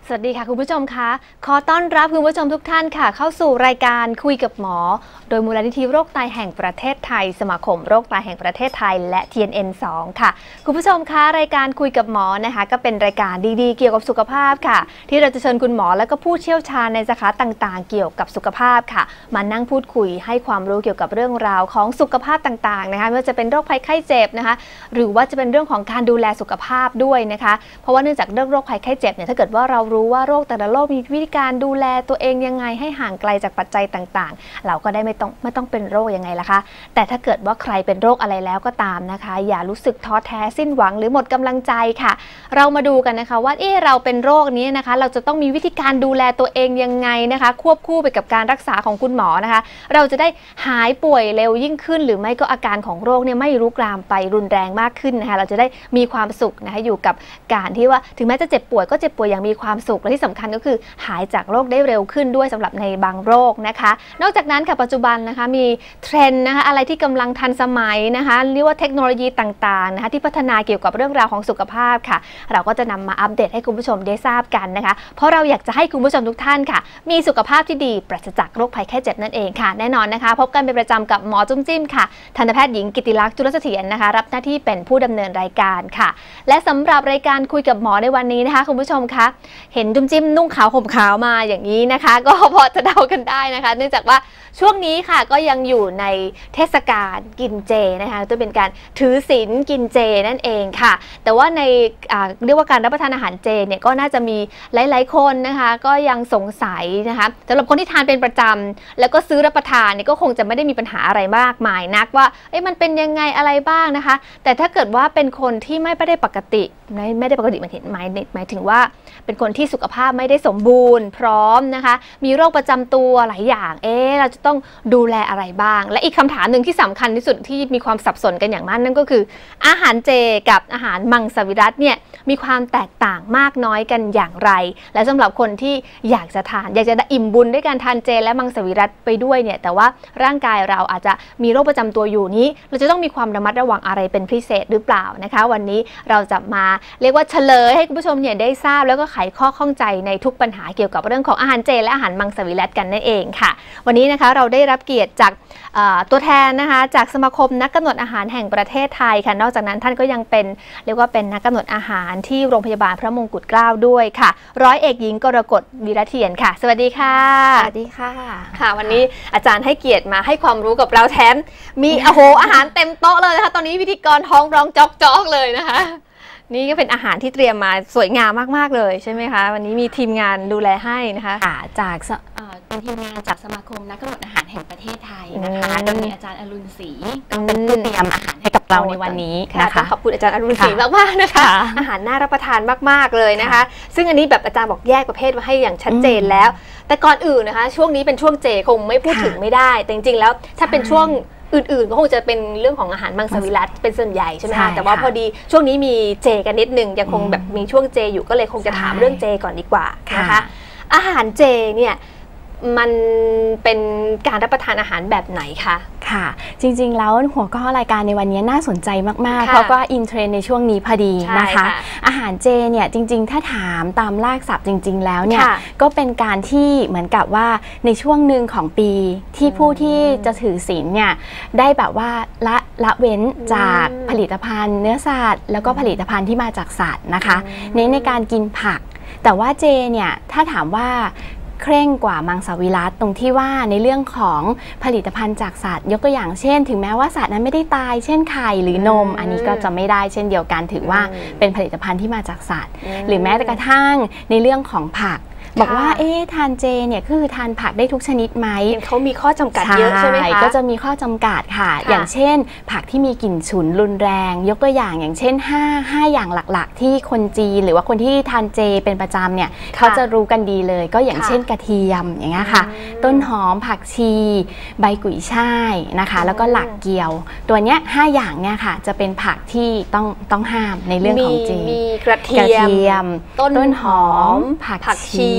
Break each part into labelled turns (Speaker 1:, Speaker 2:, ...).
Speaker 1: สวัสดีค่ะคุณผู้ชมคะขอต้อนรับคุณผู้ชมทุกท่านค่ะเข้าสู่รายการคุยกับหมอโดยมูลนิธิโรคไตแห่งประเทศไทยสมาคมโรคไตแห่งประเทศไทยและ TNN 2 ค่ะคุณผู้ชมคะรายการคุยกับหมอนะคะก็เป็นรายการดีๆเกี่ยวกับสุขภาพค่ะที่เราจะเชิญคุณหมอและก็ผู้เชี่ยวชาญในสาขาต่างๆเกี่ยวกับสุขภาพค่ะมานั่งพูดคุยให้ความรู้เกี่ยวกับเรื่องราวของสุขภาพต่างๆนะคะไม่ว่าจะเป็นโรคภัยไข้เจ็บนะคะหรือว่าจะเป็นเรื่องของการดูแลสุขภาพด้วยนะคะเพราะว่าเนื่องจากเรื่องโรคภัยไข้เจ็บเนี่ยถ้าเกิดว่าเรารู้ว่าโรคแต่ละโรคมีวิธีการดูแลตัวเองยังไงให้ห่างไกลจากปัจจัยต่างๆเราก็ได้ไม่ต้องเป็นโรคยังไงล่ะคะแต่ถ้าเกิดว่าใครเป็นโรคอะไรแล้วก็ตามนะคะอย่ารู้สึกท้อแท้สิ้นหวังหรือหมดกำลังใจค่ะเรามาดูกันนะคะว่าเราเป็นโรคนี้นะคะเราจะต้องมีวิธีการดูแลตัวเองยังไงนะคะควบคู่ไปกับการรักษาของคุณหมอนะคะเราจะได้หายป่วยเร็วยิ่งขึ้นหรือไม่ก็อาการของโรคเนี่ยไม่รุกรามไปรุนแรงมากขึ้นนะคะเราจะได้มีความสุขนะคะอยู่กับการที่ว่าถึงแม้จะเจ็บป่วยก็เจ็บป่วยอย่างมีความสุขและที่สำคัญก็คือหายจากโรคได้เร็วขึ้นด้วยสำหรับในบางโรคนะคะนอกจากนั้นค่ะปัจจุบันนะคะมีเทรนด์นะคะอะไรที่กำลังทันสมัยนะคะเรียกว่าเทคโนโลยีต่างๆนะคะที่พัฒนาเกี่ยวกับเรื่องราวของสุขภาพค่ะเราก็จะนำมาอัปเดตให้คุณผู้ชมได้ทราบกันนะคะเพราะเราอยากจะให้คุณผู้ชมทุกท่านค่ะมีสุขภาพที่ดีปราศจากโรคภัยไข้เจ็บนั่นเองค่ะแน่นอนนะคะพบกันเป็นประจำกับหมอจุ้มจิ้มค่ะทันตแพทย์หญิงกิติลักษณ์จุลเสถียรนะคะรับหน้าที่เป็นผู้ดำเนินรายการค่ะและสำหรับรายการคุยกับหมอในวันนี้นะคะคุณผู้ชมคะเห็นจุ้มจิ้มนุ่งขาวห่มขาวมาอย่างนี้นะคะก็พอจะเดากันได้นะคะเนื่องจากว่าช่วงนี้ค่ะก็ยังอยู่ในเทศกาลกินเจนะคะจะเป็นการถือศีลกินเจนั่นเองค่ะแต่ว่าในเรียกว่าการรับประทานอาหารเจเนี่ยก็น่าจะมีหลายๆคนนะคะก็ยังสงสัยนะคะสำหรับคนที่ทานเป็นประจำแล้วก็ซื้อรับประทานเนี่ยก็คงจะไม่ได้มีปัญหาอะไรมากมายนักว่ามันเป็นยังไงอะไรบ้างนะคะแต่ถ้าเกิดว่าเป็นคนที่ไม่ได้ปกติหมายถึงว่าเป็นคนที่สุขภาพไม่ได้สมบูรณ์พร้อมนะคะมีโรคประจำตัวหลายอย่างเราจะต้องดูแลอะไรบ้างและอีกคำถามหนึ่งที่สำคัญที่สุดที่มีความสับสนกันอย่างมากนั่นก็คืออาหารเจกับอาหารมังสวิรัติเนี่ยมีความแตกต่างมากน้อยกันอย่างไรและสำหรับคนที่อยากจะอิ่มบุญด้วยการทานเจและมังสวิรัติไปด้วยเนี่ยแต่ว่าร่างกายเราอาจจะมีโรคประจำตัวอยู่นี้เราจะต้องมีความระมัดระวังอะไรเป็นพิเศษหรือเปล่านะคะวันนี้เราจะมาเรียกว่าเฉลยให้คุณผู้ชมเนี่ยได้ทราบแล้วก็ไขข้อข้องใจในทุกปัญหาเกี่ยวกับเรื่องของอาหารเจและอาหารมังสวิรัติกันนั่นเองค่ะวันนี้นะคะเราได้รับเกียรติจากตัวแทนนะคะจากสมาคมนักกำหนดอาหารแห่งประเทศไทยค่ะนอกจากนั้นท่านก็ยังเป็นเรียกว่าเป็นนักกำหนดอาหารที่โรงพยาบาลพระมงกุฎเกล้าด้วยค่ะร้อยเอกหญิงกรกฎวีระเทียนค่ะสวัสดีค่ะ
Speaker 2: สวัสดีค่ะ
Speaker 1: ค่ะวันนี้อาจารย์ให้เกียรติมาให้ความรู้กับเราแถมมีอาหารเต็มโต๊ะเลยนะคะตอนนี้พิธีกรท้องร้องจ๊อกๆเลยนะคะนี่ก็เป็นอาหารที่เตรียมมาสวยงามมากๆเลยใช่ไหมคะวันนี้มีทีมงานดูแลให้นะคะ
Speaker 2: จากเป็นทีมงานจากสมาคมนักกำหนดอาหารแห่งประเทศไทยนะคะโดยมีอาจารย์อรุณศรีเป็นผู้เตรียมอาหารให้กับเราในวันนี้นะคะ
Speaker 1: ขอบคุณอาจารย์อรุณศรีมากๆนะคะอาหารน่ารับประทานมากๆเลยนะคะซึ่งอันนี้แบบอาจารย์บอกแยกประเภทมาให้อย่างชัดเจนแล้วแต่ก่อนอื่นนะคะช่วงนี้เป็นช่วงเจคงไม่พูดถึงไม่ได้แต่จริงๆแล้วถ้าเป็นช่วงอื่นๆก็คงจะเป็นเรื่องของอาหารมังสวิรัติเป็นส่วนใหญ่ใช่ไหมคะแต่ว่าพอดีช่วงนี้มีเจกันนิดนึงยังคงแบบมีช่วงเจอยู่ก็เลยคงจะถามเรื่องเจก่อนดีกว่านะคะอาหารเจเนี่ยมันเป็นการรับประทานอาหารแบบไหนคะ
Speaker 2: ค่ะจริงๆแล้วหัวข้อรายการในวันนี้น่าสนใจมากๆเพราะก็อินเทรนด์ในช่วงนี้พอดีนะคะอาหารเจเนี่ยจริงๆถ้าถามตามรากศัพท์จริงๆแล้วเนี่ยก็เป็นการที่เหมือนกับว่าในช่วงหนึ่งของปีที่ผู้ที่จะถือศีลเนี่ยได้แบบว่าละเว้นจากผลิตภัณฑ์เนื้อสัตว์แล้วก็ผลิตภัณฑ์ที่มาจากสัตว์นะคะในการกินผักแต่ว่าเจเนี่ยถ้าถามว่าเคร่งกว่ามังสวิรัติตรงที่ว่าในเรื่องของผลิตภัณฑ์จากสัตว์ยกตัวอย่างเช่นถึงแม้ว่าสัตว์นั้นไม่ได้ตายเช่นไข่หรือนมอันนี้ก็จะไม่ได้เช่นเดียวกันถือว่าเป็นผลิตภัณฑ์ที่มาจากสัตว์หรือแม้แต่กระทั่งในเรื่องของผักบอกว่าทานเจเนี่ยคือทานผักได้ทุกชนิดไหม
Speaker 1: เขามีข้อจำกัดเยอะใช่ไหมคะ
Speaker 2: ก็จะมีข้อจำกัดค่ะอย่างเช่นผักที่มีกลิ่นฉุนรุนแรงยกตัวอย่างเช่น5อย่างหลักๆที่คนจีนหรือว่าคนที่ทานเจเป็นประจำเนี่ยเขาจะรู้กันดีเลยก็อย่างเช่นกระเทียมอย่างเงี้ยค่ะต้นหอมผักชีใบกุยช่ายนะคะแล้วก็หลักเกี๊ยวตัวเนี้ย5อย่างเนี่ยค่ะจะเป็นผักที่ต้องห้ามในเรื่องของเจ
Speaker 1: มีกระเทียมต้นหอมผักชี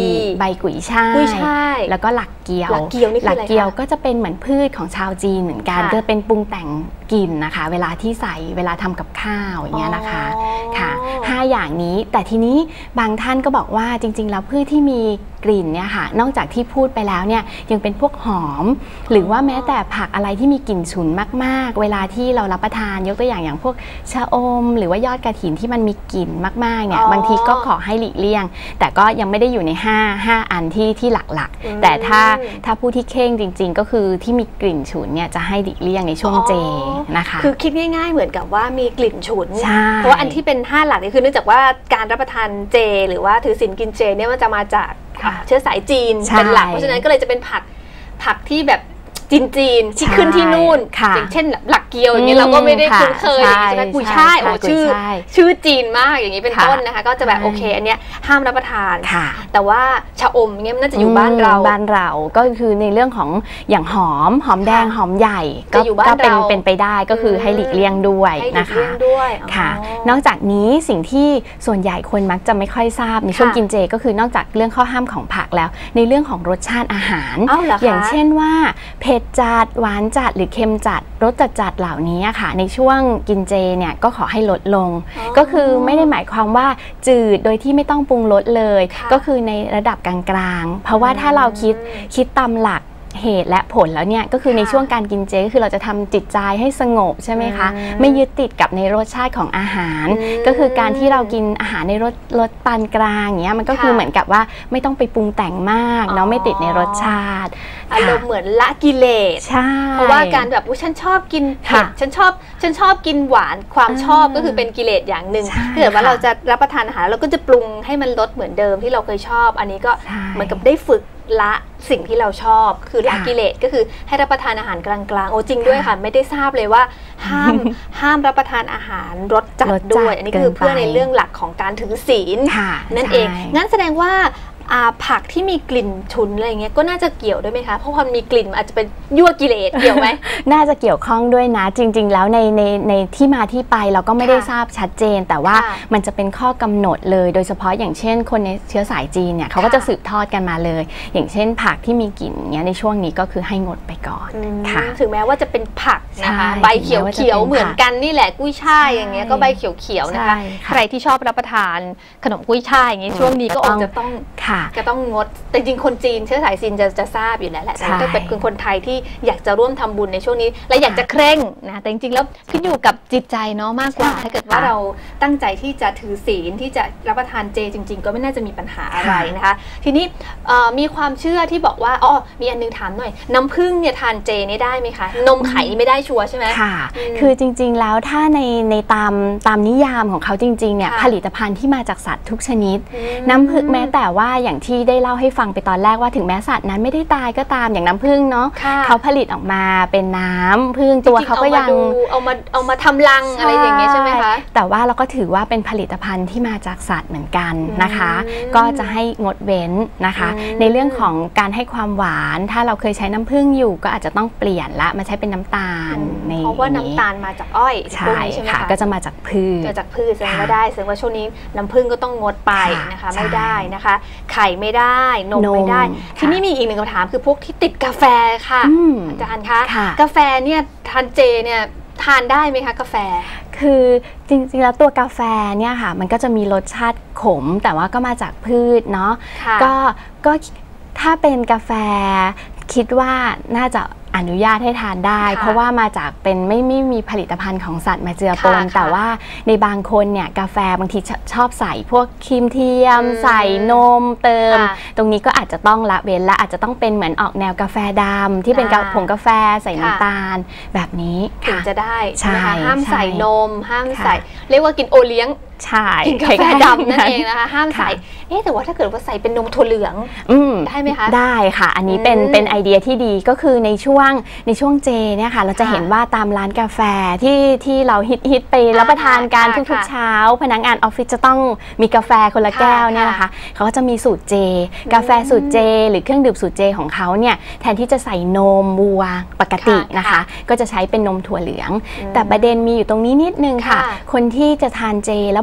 Speaker 2: ใบกุยช่ายแล้วก็หลักเกี๊ยว
Speaker 1: นี่คืออะไรคะหลักเกี๊ยว
Speaker 2: ก็จะเป็นเหมือนพืชของชาวจีนเหมือนกันจะเป็นปรุงแต่งกลิ่นนะคะเวลาที่ใส่เวลาทำกับข้าวอย่างเงี้ยนะคะค่ะ5อย่างนี้แต่ทีนี้บางท่านก็บอกว่าจริงๆแล้วพืชที่มีกลิ่นเนี่ยค่ะนอกจากที่พูดไปแล้วเนี่ยยังเป็นพวกหอมหรือว่าแม้แต่ผักอะไรที่มีกลิ่นฉุนมากๆเวลาที่เรารับประทานยกตัวอย่างพวกชะอมหรือว่ายอดกระถินที่มันมีกลิ่นมากๆเนี่ยบางทีก็ขอให้หลีกเลี่ยงแต่ก็ยังไม่ได้อยู่ใน5อันที่หลักๆแต่ถ้าผู้ที่เข่งจริงๆก็คือที่มีกลิ่นฉุนเนี่ยจะให้หลีกเลี่ยงในช่วงเจนะคะ
Speaker 1: คือคิดง่ายๆเหมือนกับว่ามีกลิ่นฉุนเพราะว่าอันที่เป็น5หลักนี่คือเนื่องจากว่าการรับประทานเจหรือว่าถือศีลกินเจเนี่ยมันจะมาจากเชื้อสายจีนเป็นหลักเพราะฉะนั้นก็เลยจะเป็นผักที่แบบจีนที่ขึ้นที่นู่นอย่างเช่นหลักเกี๊ยวอย่างนี้เราก็ไม่ได้คุ้นเคยใช่ไหมกุยช่ายโอ้ชื่อจีนมากอย่างนี้เป็นต้นนะคะก็จะแบบโอเคอันเนี้ยห้ามรับประทานแต่ว่าชะอมเงี้ยน่าจะอยู่บ้านเรา
Speaker 2: ก็คือในเรื่องของอย่างหอมแดงหอมใหญ่ก็เป็นไปได้ก็คือให้หลีกเลี่ยงด้วยนะคะค่ะนอกจากนี้สิ่งที่ส่วนใหญ่คนมักจะไม่ค่อยทราบในช่วงกินเจก็คือนอกจากเรื่องข้อห้ามของผักแล้วในเรื่องของรสชาติอาหารอย่างเช่นว่าเผ็ดจัดหวานจัดหรือเค็มจัดรสจัดเหล่านี้ค่ะในช่วงกินเจเนี่ยก็ขอให้ลดลงก็คือไม่ได้หมายความว่าจืดโดยที่ไม่ต้องปรุงรสเลยก็คือในระดับกลางๆเพราะว่าถ้าเราคิดตามหลักเหตุและผลแล้วเนี่ยก็คือในช่วงการกินเจก็คือเราจะทำจิตใจให้สงบใช่ไหมคะไม่ยึดติดกับในรสชาติของอาหารก็คือการที่เรากินอาหารในรสปานกลางอย่างเงี้ยมันก็คือเหมือนกับว่าไม่ต้องไปปรุงแต่งมากเนาะไม่ติดในรสชาติ
Speaker 1: อารมณ์เหมือนละกิเลสเพราะว่าการแบบฉันชอบกินเผ็ดฉันชอบกินหวานความชอบก็คือเป็นกิเลสอย่างหนึ่งถ้าเกิดว่าเราจะรับประทานอาหารเราก็จะปรุงให้มันลดเหมือนเดิมที่เราเคยชอบอันนี้ก็เหมือนกับได้ฝึกละสิ่งที่เราชอบคือละกิเลสก็คือให้รับประทานอาหารกลางๆโอ้จริงด้วยค่ะไม่ได้ทราบเลยว่าห้ามรับประทานอาหารรสจัดด้วยอันนี้คือเพื่อในเรื่องหลักของการถือศีลนั่นเองงั้นแสดงว่าผักที่มีกลิ่นฉุนอะไรเงี้ยก็น่าจะเกี่ยวด้วยไหมคะเพราะความมีกลิ่นอาจจะเป็นยั่วกิเลสเกี่ยวไหม
Speaker 2: น่าจะเกี่ยวข้องด้วยนะจริงๆแล้วในที่มาที่ไปเราก็ไม่ได้ทราบชัดเจนแต่ว่ามันจะเป็นข้อกำหนดเลยโดยเฉพาะอย่างเช่นคนในเชื้อสายจีนเนี่ยเขาก็จะสืบทอดกันมาเลยอย่างเช่นผักที่มีกลิ่นเงี้ยในช่วงนี้ก็คือให้งดไปก่อนค่ะ
Speaker 1: ถึงแม้ว่าจะเป็นผักนะคะใบเขียวๆเหมือนกันนี่แหละกุ้ยช่ายอย่างเงี้ยก็ใบเขียวๆนะคะใครที่ชอบรับประทานขนมกุ้ยช่ายอย่างงี้ช่วงนี้ก็จะต้องงดแต่จริงคนจีนเชื้อสายจีนจะทราบอยู่แล้วแหละแต่ถ้าเป็นคนไทยที่อยากจะร่วมทำบุญในช่วงนี้และอยากจะเคร่งนะแต่จริงๆแล้วขึ้นอยู่กับจิตใจเนาะมากกว่าถ้าเกิดว่าเราตั้งใจที่จะถือศีลที่จะรับประทานเจจริงๆก็ไม่น่าจะมีปัญหาอะไรนะคะทีนี้มีความเชื่อที่บอกว่ามีอันนึงถามหน่อยน้ำผึ้งเนี่ยทานเจนี่ได้ไหมคะนมไข่ไม่ได้ชัวร์ใช่ไหม
Speaker 2: ค่ะคือจริงๆแล้วถ้าในตามนิยามของเขาจริงๆเนี่ยผลิตภัณฑ์ที่มาจากสัตว์ทุกชนิดน้ำผึ้งแม้แต่ว่าอย่างที่ได้เล่าให้ฟังไปตอนแรกว่าถึงแม้สัตว์นั้นไม่ได้ตายก็ตามอย่างน้ำผึ้งเนาะเขาผลิตออกมาเป็นน้ำผึ้งตัวเขาก็ยัง
Speaker 1: เอามาทำรังอะไรอย่างเงี้ยใช่ไหมคะ
Speaker 2: แต่ว่าเราก็ถือว่าเป็นผลิตภัณฑ์ที่มาจากสัตว์เหมือนกันนะคะก็จะให้งดเว้นนะคะในเรื่องของการให้ความหวานถ้าเราเคยใช้น้ำผึ้งอยู่ก็อาจจะต้องเปลี่ยนละมาใช้เป็นน้ำตาลใน
Speaker 1: เพราะว่าน้ำตาลมาจากอ้อย
Speaker 2: ใช่ค่ะก็จะมาจากพืช
Speaker 1: แสดงว่าได้แสดงว่าช่วงนี้น้ำผึ้งก็ต้องงดไปนะคะไม่ได้นะคะไข่ไม่ได้นมไม่ได้ทีนี้มีอีกหนึ่งคำถามคือพวกที่ติดกาแฟค่ะอาจารย์คะกาแฟเนี่ยทานเจเนี่ยทานได้ไหมคะกาแฟ
Speaker 2: คือจริงๆแล้วตัวกาแฟเนี่ยค่ะมันก็จะมีรสชาติขมแต่ว่าก็มาจากพืชเนาะก็ถ้าเป็นกาแฟคิดว่าน่าจะอนุญาตให้ทานได้เพราะว่ามาจากเป็นไม่มีผลิตภัณฑ์ของสัตว์มาเจือปนแต่ว่าในบางคนเนี่ยกาแฟบางทีชอบใส่พวกครีมเทียมใส่นมเติมตรงนี้ก็อาจจะต้องละเว้นและอาจจะต้องเป็นเหมือนออกแนวกาแฟดำที่เป็นผงกาแฟใส่น้ำตาลแบบนี้
Speaker 1: ถึงจะได้นะคะห้ามใส่นมห้ามใส่เรียกว่ากินโอเลี้ยง
Speaker 2: ใช่
Speaker 1: กินกาแฟดำนั่นเองนะคะห้ามใส่แต่ว่าถ้าเกิดว่าใส่เป็นนมถั่วเหลืองได้ไหมคะ
Speaker 2: ได้ค่ะอันนี้เป็นไอเดียที่ดีก็คือในช่วงเจเนี่ยค่ะเราจะเห็นว่าตามร้านกาแฟที่เราฮิตไปรับประทานกันทุกๆเช้าพนักงานออฟฟิศจะต้องมีกาแฟคนละแก้วเนี่ยนะคะเขาก็จะมีสูตรเจกาแฟสูตรเจหรือเครื่องดื่มสูตรเจของเขาเนี่ยแทนที่จะใส่นมวัวปกตินะคะก็จะใช้เป็นนมถั่วเหลืองแต่ประเด็นมีอยู่ตรงนี้นิดนึงค่ะคนที่จะทานเจแล้ว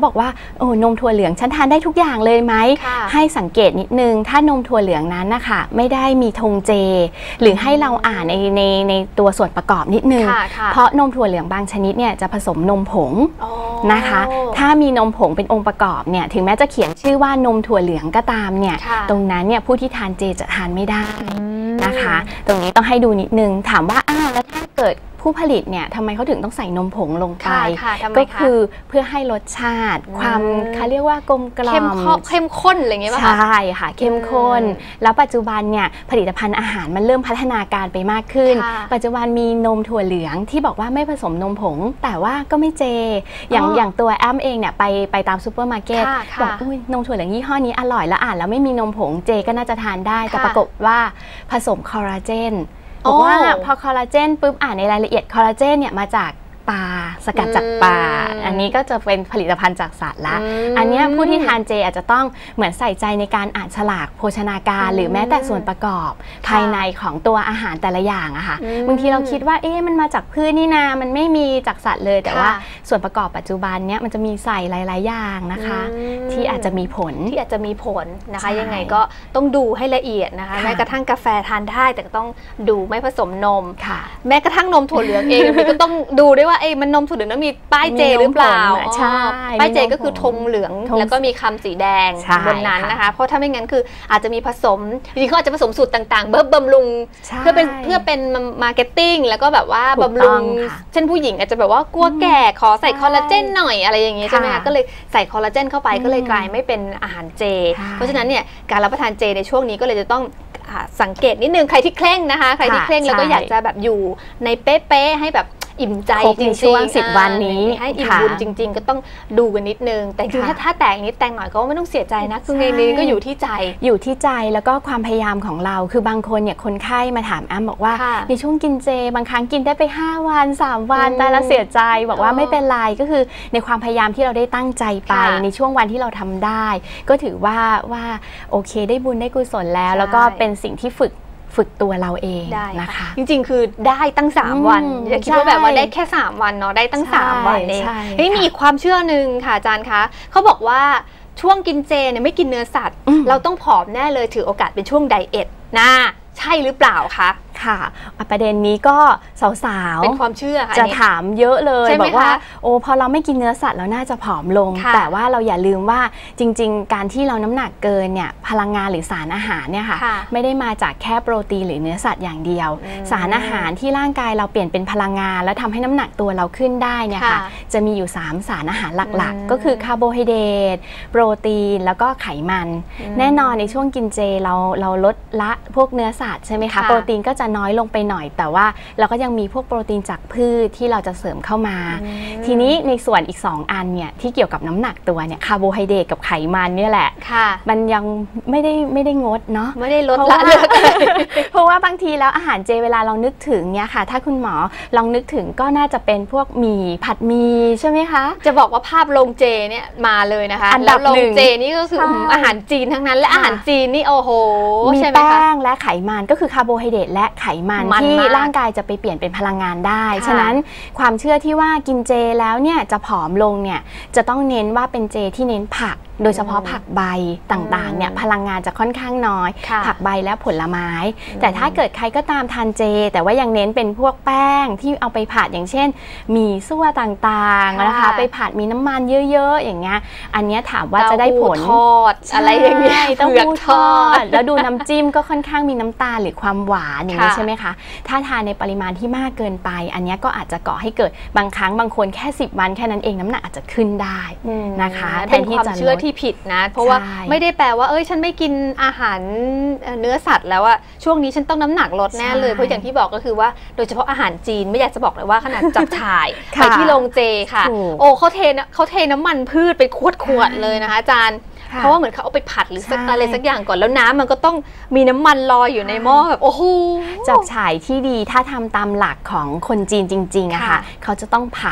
Speaker 2: บอกว่าโอ้นมถั่วเหลืองฉันทานได้ทุกอย่างเลยไหมให้สังเกตนิดนึงถ้านมถั่วเหลืองนั้นนะคะไม่ได้มีธงเจหรือให้เราอ่านในตัวส่วนประกอบนิดนึงเพราะนมถั่วเหลืองบางชนิดเนี่ยจะผสมนมผงนะคะถ้ามีนมผงเป็นองค์ประกอบเนี่ยถึงแม้จะเขียนชื่อว่านมถั่วเหลืองก็ตามเนี่ยตรงนั้นเนี่ยผู้ที่ทานเจจะทานไม่ได้นะคะตรงนี้ต้องให้ดูนิดนึงถามว่าแล้วถ้าเกิดผู้ผลิตเนี่ยทำไมเขาถึงต้องใส่นมผงลงไปก็คือเพื่อให้รสชาติความเขาเรียกว่ากลมกล่อม
Speaker 1: เข้มข้นอะไรเงี้ยป่ะ
Speaker 2: ใช่ค่ะเข้มข้นแล้วปัจจุบันเนี่ยผลิตภัณฑ์อาหารมันเริ่มพัฒนาการไปมากขึ้นปัจจุบันมีนมถั่วเหลืองที่บอกว่าไม่ผสมนมผงแต่ว่าก็ไม่เจอย่างตัวแอมเองเนี่ยไปตามซูเปอร์มาร์เก็ตบอกอุ้ยนมถั่วเหลืองยี่ห้อนี้อร่อยแล้วอ่านแล้วไม่มีนมผงเจก็น่าจะทานได้แต่ปรากฏว่าผสมคอลลาเจนบอกว่าพอคอลลาเจนปุ๊บอ่านในรายละเอียดคอลลาเจนเนี่ยมาจากปลาสกัดจากปลาอันนี้ก็จะเป็นผลิตภัณฑ์จากสัตว์ละอันนี้ผู้ที่ทานเจอาจจะต้องเหมือนใส่ใจในการอ่านฉลากโภชนาการหรือแม้แต่ส่วนประกอบภายในของตัวอาหารแต่ละอย่างอะค่ะบางทีเราคิดว่ามันมาจากพืชนี่นามันไม่มีจากสัตว์เลยแต่ว่าส่วนประกอบปัจจุบันเนี้ยมันจะมีใส่หลายๆอย่างนะคะที่อาจจะมีผล
Speaker 1: นะคะยังไงก็ต้องดูให้ละเอียดนะคะแม้กระทั่งกาแฟทานได้แต่ก็ต้องดูไม่ผสมนมแม้กระทั่งนมถั่วเหลืองเองก็ต้องดูด้วยว่ามันนมถั่วเหลืองนั้นมีป้ายเจหรือเปล่า
Speaker 2: ใช่
Speaker 1: ป้ายเจก็คือธงเหลืองแล้วก็มีคำสีแดงบนนั้นนะคะเพราะถ้าไม่งั้นคืออาจจะมีผสมจริงๆเขาอาจจะผสมสูตรต่างๆบำรุงเพื่อเป็นมาร์เก็ตติ้งแล้วก็แบบว่าบำรุงเช่นผู้หญิงอาจจะแบบว่ากลัวแก่ขอใส่คอลลาเจนหน่อยอะไรอย่างเงี้ยใช่ไหมคะก็เลยใส่คอลลาเจนเข้าไปก็เลยกลายไม่เป็นอาหารเจเพราะฉะนั้นเนี่ยการรับประทานเจในช่วงนี้ก็เลยจะต้องสังเกตนิดนึงใครที่เคร่งนะคะใครที่เคร่งแล้วก็อยากจะแบบอยู่ในเป๊ะๆให้แบบอิ่มใจจริงๆ
Speaker 2: ช่วง10 วันนี้
Speaker 1: ให้อิ่มบุญจริงๆก็ต้องดูกันนิดนึงแต่จริงๆถ้าแต่งนิดแต่งหน่อยก็ไม่ต้องเสียใจนะคือในนี้ก็อยู่ที่ใจ
Speaker 2: แล้วก็ความพยายามของเราคือบางคนเนี่ยคนไข้มาถามอ้ำบอกว่าในช่วงกินเจบางครั้งกินได้ไป5 วัน3 วันแต่ละเสียใจบอกว่าไม่เป็นไรก็คือในความพยายามที่เราได้ตั้งใจไปในช่วงวันที่เราทำได้ก็ถือว่าโอเคได้บุญได้กุศลแล้วก็เป็นสิ่งที่ฝึกตัวเราเองนะคะ
Speaker 1: จริงๆคือได้ตั้ง3 วันอย่าคิดว่าแบบว่าได้แค่3 วันเนาะได้ตั้ง3 วันเองมีความเชื่อหนึ่งค่ะอาจารย์คะเขาบอกว่าช่วงกินเจเนี่ยไม่กินเนื้อสัตว์เราต้องผอมแน่เลยถือโอกาสเป็นช่วงไดเอทนะใช่หรือเปล่าคะ
Speaker 2: ค่ะประเด็นนี้ก็สาว
Speaker 1: ๆเป็นความเชื่อ
Speaker 2: จะถามเยอะเลยบอกว่าพอเราไม่กินเนื้อสัตว์เราน่าจะผอมลงแต่ว่าเราอย่าลืมว่าจริงๆการที่เราน้ำหนักเกินเนี่ยพลังงานหรือสารอาหารเนี่ยค่ะไม่ได้มาจากแค่โปรตีนหรือเนื้อสัตว์อย่างเดียวสารอาหารที่ร่างกายเราเปลี่ยนเป็นพลังงานแล้วทำให้น้ำหนักตัวเราขึ้นได้เนี่ยค่ะจะมีอยู่3 สารอาหารหลักๆก็คือคาร์โบไฮเดรตโปรตีนแล้วก็ไขมันแน่นอนในช่วงกินเจเราลดละพวกเนื้อสัตว์ใช่ไหมคะโปรตีนก็จะน้อยลงไปหน่อยแต่ว่าเราก็ยังมีพวกโปรตีนจากพืชที่เราจะเสริมเข้ามาทีนี้ในส่วนอีก2 อันเนี่ยที่เกี่ยวกับน้ำหนักตัวเนี่ยคาร์โบไฮเดรตกับไขมันเนี่ยแหละมันยังไม่ได้งดเนาะ
Speaker 1: ไม่ได้ลดละ
Speaker 2: เพราะว่าบางทีแล้วอาหารเจเวลาเรานึกถึงเนี่ยค่ะถ้าคุณหมอลองนึกถึงก็น่าจะเป็นพวกหมี่ผัดหมี่ใช่ไหมคะ
Speaker 1: จะบอกว่าภาพโรงเจเนี่ยมาเลยนะคะ
Speaker 2: อันดับหนึ่ง
Speaker 1: เจนี่ก็คืออาหารจีนทั้งนั้นและอาหารจีนนี่โอ้โห
Speaker 2: มีแป้งและไขมันก็คือคาร์โบไฮเดรตและไขมันที่ร่างกายจะไปเปลี่ยนเป็นพลังงานได้ฉะนั้นความเชื่อที่ว่ากินเจแล้วเนี่ยจะผอมลงเนี่ยจะต้องเน้นว่าเป็นเจที่เน้นผักโดยเฉพาะผักใบต่างๆเนี่ยพลังงานจะค่อนข้างน้อยผักใบและผลไม้แต่ถ้าเกิดใครก็ตามทานเจแต่ว่ายังเน้นเป็นพวกแป้งที่เอาไปผัดอย่างเช่นหมี่ซั่วต่างๆนะคะไปผัดมีน้ำมันเยอะๆอย่างเงี้ยอันนี้ถามว่าจะได้ผล
Speaker 1: ทอดอะไรอย่างเงี้ย
Speaker 2: ต้องทอดแล้วดูน้ำจิ้มก็ค่อนข้างมีน้ำตาลหรือความหวานอย่างนี้ใช่ไหมคะถ้าทานในปริมาณที่มากเกินไปอันนี้ก็อาจจะก่อให้เกิดบางครั้งบางคนแค่10 วันแค่นั้นเองน้ำหนักอาจจะขึ้นได้นะคะ
Speaker 1: เป็นความเชื่อที่ผิดนะเพราะว่าไม่ได้แปลว่าฉันไม่กินอาหารเนื้อสัตว์แล้วอะช่วงนี้ฉันต้องน้ำหนักลดแน่เลยเพราะอย่างที่บอกก็คือว่าโดยเฉพาะอาหารจีนไม่อยากจะบอกเลยว่าขนาดจับฉ่ายไปที่โรงเจค่ะเขาเทน้ำมันพืชไปขวดเลยนะคะอาจารย์เพราะว่าเหมือนเขาเอาไปผัดหรืออะไรสักอย่างก่อนแล้วน้ำมันก็ต้องมีน้ำมันลอยอยู่ในหม้อแบบโอ้โห
Speaker 2: จับฉ่ายที่ดีถ้าทำตามหลักของคนจีนจริงๆอะค่ะเขาจะต้องผัด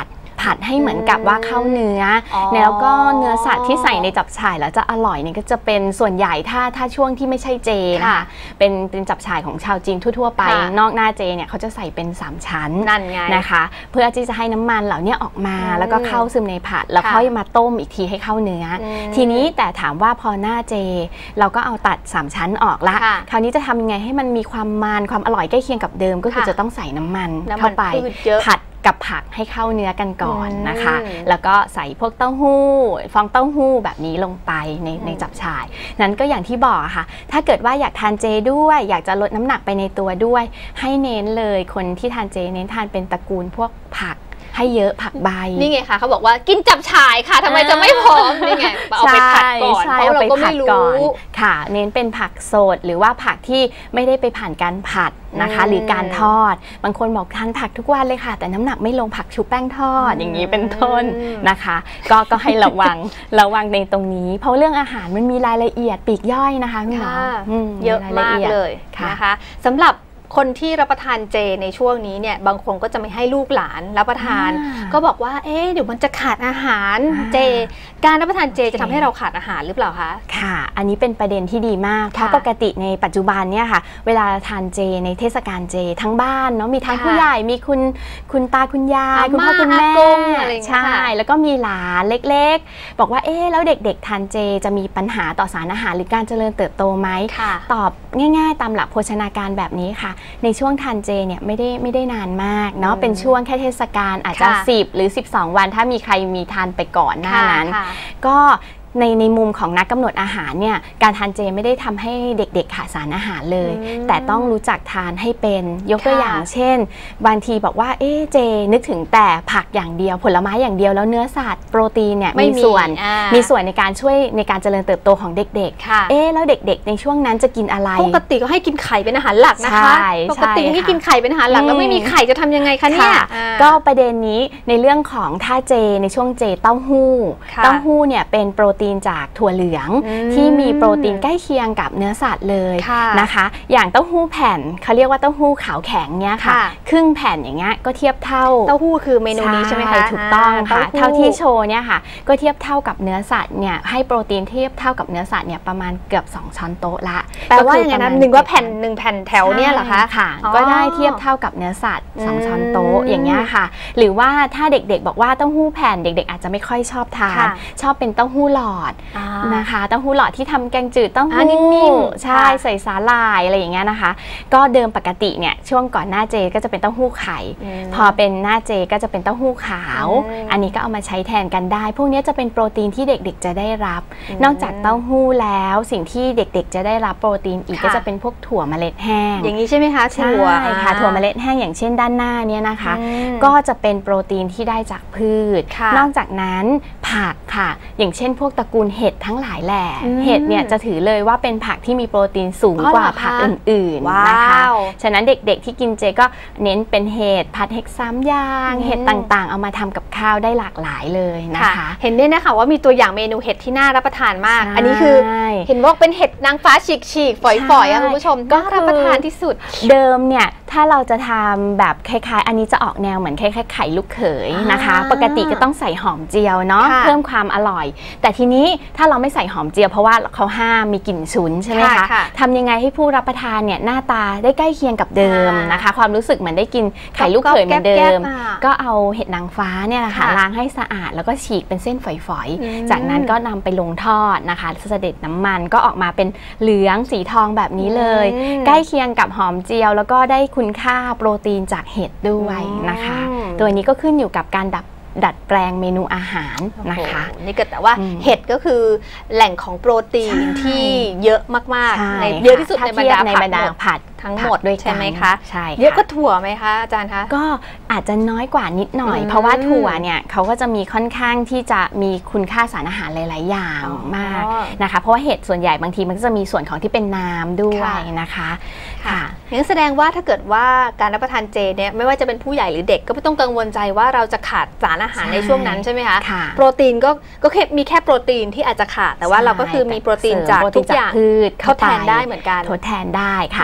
Speaker 2: ผัดให้เหมือนกับว่าเข้าเนื้อแล้วก็เนื้อสัตว์ที่ใส่ในจับฉ่ายแล้วจะอร่อยนี่ก็จะเป็นส่วนใหญ่ถ้าช่วงที่ไม่ใช่เจนะคะเป็นจับฉ่ายของชาวจีนทั่วๆไปนอกหน้าเจเนี่ยเขาจะใส่เป็น3ชั้นนะคะเพื่อที่จะให้น้ำมันเหล่านี้ออกมาแล้วก็เข้าซึมในผัดแล้วค่อยมาต้มอีกทีให้เข้าเนื้อทีนี้แต่ถามว่าพอหน้าเจเราก็เอาตัด3ชั้นออกละคราวนี้จะทำยังไงให้มันมีความมันความอร่อยใกล้เคียงกับเดิมก็คือจะต้องใส่น้ำมันเข้าไปผัดกับผักให้เข้าเนื้อกันก่อนนะคะแล้วก็ใส่พวกเต้าหู้ฟองเต้าหู้แบบนี้ลงไปในจับฉ่ายนั้นก็อย่างที่บอกค่ะถ้าเกิดว่าอยากทานเจด้วยอยากจะลดน้ำหนักไปในตัวด้วยให้เน้นเลยคนที่ทานเจเน้นทานเป็นตระกูลพวกผักให้เยอะผักใบนี่
Speaker 1: ไงคะเขาบอกว่ากินจับฉ่ายค่ะทำไมจะไม่พร้อมนี่ไงเอาไปผัดก่อนเพราะเราก็ไม่รู้
Speaker 2: ค่ะเน้นเป็นผักสดหรือว่าผักที่ไม่ได้ไปผ่านการผัดนะคะหรือการทอดบางคนบอกทานผักทุกวันเลยค่ะแต่น้ำหนักไม่ลงผักชุบแป้งทอดอย่างนี้เป็นต้นนะคะก็ให้ระวังในตรงนี้เพราะเรื่องอาหารมันมีรายละเอียดปลีกย่อยนะคะคุณหมอ
Speaker 1: เยอะมากเลยนะคะสำหรับคนที่รับประทานเจในช่วงนี้เนี่ยบางคนก็จะไม่ให้ลูกหลานรับประทานก็บอกว่าเดี๋ยวมันจะขาดอาหารเจการรับประทานเจจะทำให้เราขาดอาหารหรือเปล่าคะ
Speaker 2: ค่ะอันนี้เป็นประเด็นที่ดีมากเพราะปกติในปัจจุบันเนี่ยค่ะเวลาทานเจในเทศกาลเจทั้งบ้านเนาะมีทั้งผู้ใหญ่มีคุณตาคุณยายคุณพ่อคุณแม่ใช่แล้วก็มีหลานเล็กๆบอกว่าแล้วเด็กๆทานเจจะมีปัญหาต่อสารอาหารหรือการเจริญเติบโตไหมตอบง่ายๆตามหลักโภชนาการแบบนี้ค่ะในช่วงทานเจเนี่ยไม่ได้นานมากเนาะเป็นช่วงแค่เทศกาลอาจจะ10หรือ12วันถ้ามีใครมีทานไปก่อนหน้านั้นก็ในมุมของนักกำหนดอาหารเนี่ยการทานเจไม่ได้ทำให้เด็กๆขาดสารอาหารเลยแต่ต้องรู้จักทานให้เป็นยกตัวอย่างเช่นบางทีบอกว่าเจนึกถึงแต่ผักอย่างเดียวผลไม้อย่างเดียวแล้วเนื้อสัตว์โปรตีนเนี่ยมีส่วนในการช่วยในการเจริญเติบโตของเด็กๆแล้วเด็กๆในช่วงนั้นจะกินอะไร
Speaker 1: ปกติก็ให้กินไข่เป็นอาหารหลักนะคะปกติให้กินไข่เป็นอาหารหลักแล้วไม่มีไข่จะทำยังไงคะเนี่ย
Speaker 2: ก็ประเด็นนี้ในเรื่องของถ้าเจในช่วงเจเต้าหู้เนี่ยเป็นโปรตีนจากถั่วเหลืองที่มีโปรตีนใกล้เคียงกับเนื้อสัตว์เลยนะคะอย่างเต้าหู้แผ่นเขาเรียกว่าเต้าหู้ขาวแข็งเนี่ยค่ะครึ่งแผ่นอย่างเงี้ยก็เทียบเท่า
Speaker 1: เต้าหู้คือเมนูนี้ใช่ไหมคะ
Speaker 2: ถูกต้องค่ะเท่าที่โชว์เนี่ยค่ะก็เทียบเท่ากับเนื้อสัตว์เนี่ยให้โปรตีนเทียบเท่ากับเนื้อสัตว์เนี่ยประมาณเกือบ2ช้อนโต๊ะละ
Speaker 1: แปลว่าอย่างนั้นหนึ่งว่าแผ่น1แผ่นแถวเนี่ยเหรอคะ
Speaker 2: ค่ะก็ได้เทียบเท่ากับเนื้อสัตว์2ช้อนโต๊ะอย่างเงี้ยค่ะหรือว่าถ้าเด็กๆบอกว่าเต้าหู้แผ่นเด็กๆอาจจะไม่ค่อยชอบทานชอบเป็นเต้าหู้หลอดนะคะเต้าหู้หลอดที่ทำแกงจืดเต้าหู้นิ่มๆใช่ใส่สาหร่ายอะไรอย่างเงี้ยนะคะก็เดิมปกติเนี่ยช่วงก่อนหน้าเจก็จะเป็นเต้าหู้ไข่พอเป็นหน้าเจก็จะเป็นเต้าหู้ขาวอันนี้ก็เอามาใช้แทนกันได้พวกนี้จะเป็นโปรตีนที่เด็กๆจะได้รับนอกจากเต้าหู้แล้วสิ่งที่เด็กๆจะได้รับโปรตีนอีกก็จะเป็นพวกถั่วเมล็ดแห้ง
Speaker 1: อย่างนี้ใช่ไหมคะถั่ว
Speaker 2: ค่ะถั่วเมล็ดแห้งอย่างเช่นด้านหน้าเนี่ยนะคะก็จะเป็นโปรตีนที่ได้จากพืชนอกจากนั้นผักค่ะอย่างเช่นพวกตระกูลเห็ดทั้งหลายแหล่เห็ดเนี่ยจะถือเลยว่าเป็นผักที่มีโปรตีนสูงกว่าผักอื่นๆนะคะฉะนั้นเด็กๆที่กินเจก็เน้นเป็นเห็ดผัดเห็ด3อย่างเห็ดต่างๆเอามาทำกับข้าวได้หลากหลายเลยนะคะ
Speaker 1: เห็นได้นะคะว่ามีตัวอย่างเมนูเห็ดที่น่ารับประทานมากอันนี้คือเห็นว่าเป็นเห็ดนางฟ้าฉีกๆฝอยๆคุณผู้ชมก็รับประทานที่สุด
Speaker 2: เดิมเนี่ยถ้าเราจะทำแบบคล้ายๆอันนี้จะออกแนวเหมือนคล้ายๆไข่ลูกเขยนะคะปกติก็ต้องใส่หอมเจียวเนาะเพิ่มความอร่อยแต่ทีนี้ถ้าเราไม่ใส่หอมเจียวเพราะว่าเขาห้ามมีกลิ่นฉุนใช่ไหมคะทำยังไงให้ผู้รับประทานเนี่ยหน้าตาได้ใกล้เคียงกับเดิมนะคะความรู้สึกเหมือนได้กินไข่ลูกเขยเหมือนเดิมก็เอาเห็ดนางฟ้าเนี่ยแหละค่ะล้างให้สะอาดแล้วก็ฉีกเป็นเส้นฝอยๆจากนั้นก็นำไปลงทอดนะคะเสด็จน้ำมันก็ออกมาเป็นเหลืองสีทองแบบนี้เลยใกล้เคียงกับหอมเจียวแล้วก็ได้คุณค่าโปรตีนจากเห็ดด้วยนะคะตัวนี้ก็ขึ้นอยู่กับการดัดแปลงเมนูอาหารนะคะ
Speaker 1: นี่ก็แต่ว่าเห็ดก็คือแหล่งของโปรตีนที่เยอะมากๆในเยอะที่สุดในบรรดาผัดทั้งหมดด้วยใช่ไหมคะ
Speaker 2: ใช่
Speaker 1: เยอะก็ถั่วไหมคะอาจารย์คะ
Speaker 2: ก็อาจจะน้อยกว่านิดหน่อยเพราะว่าถั่วเนี่ยเขาก็จะมีค่อนข้างที่จะมีคุณค่าสารอาหารหลายๆอย่างมากนะคะเพราะว่าเห็ดส่วนใหญ่บางทีมันก็จะมีส่วนของที่เป็นน้ำด้วยนะคะ
Speaker 1: ค่ะงั้นแสดงว่าถ้าเกิดว่าการรับประทานเจเนี่ยไม่ว่าจะเป็นผู้ใหญ่หรือเด็กก็ไม่ต้องกังวลใจว่าเราจะขาดสารอาหารในช่วงนั้นใช่ไหมคะโปรตีนก็มีแค่โปรตีนที่อาจจะขาดแต่ว่าเราก็คือมีโปรตีนจากทุกอย่าง
Speaker 2: พืช
Speaker 1: ทดแทนได้เหมือนกัน
Speaker 2: ทดแทนได้ค่ะแล้วก็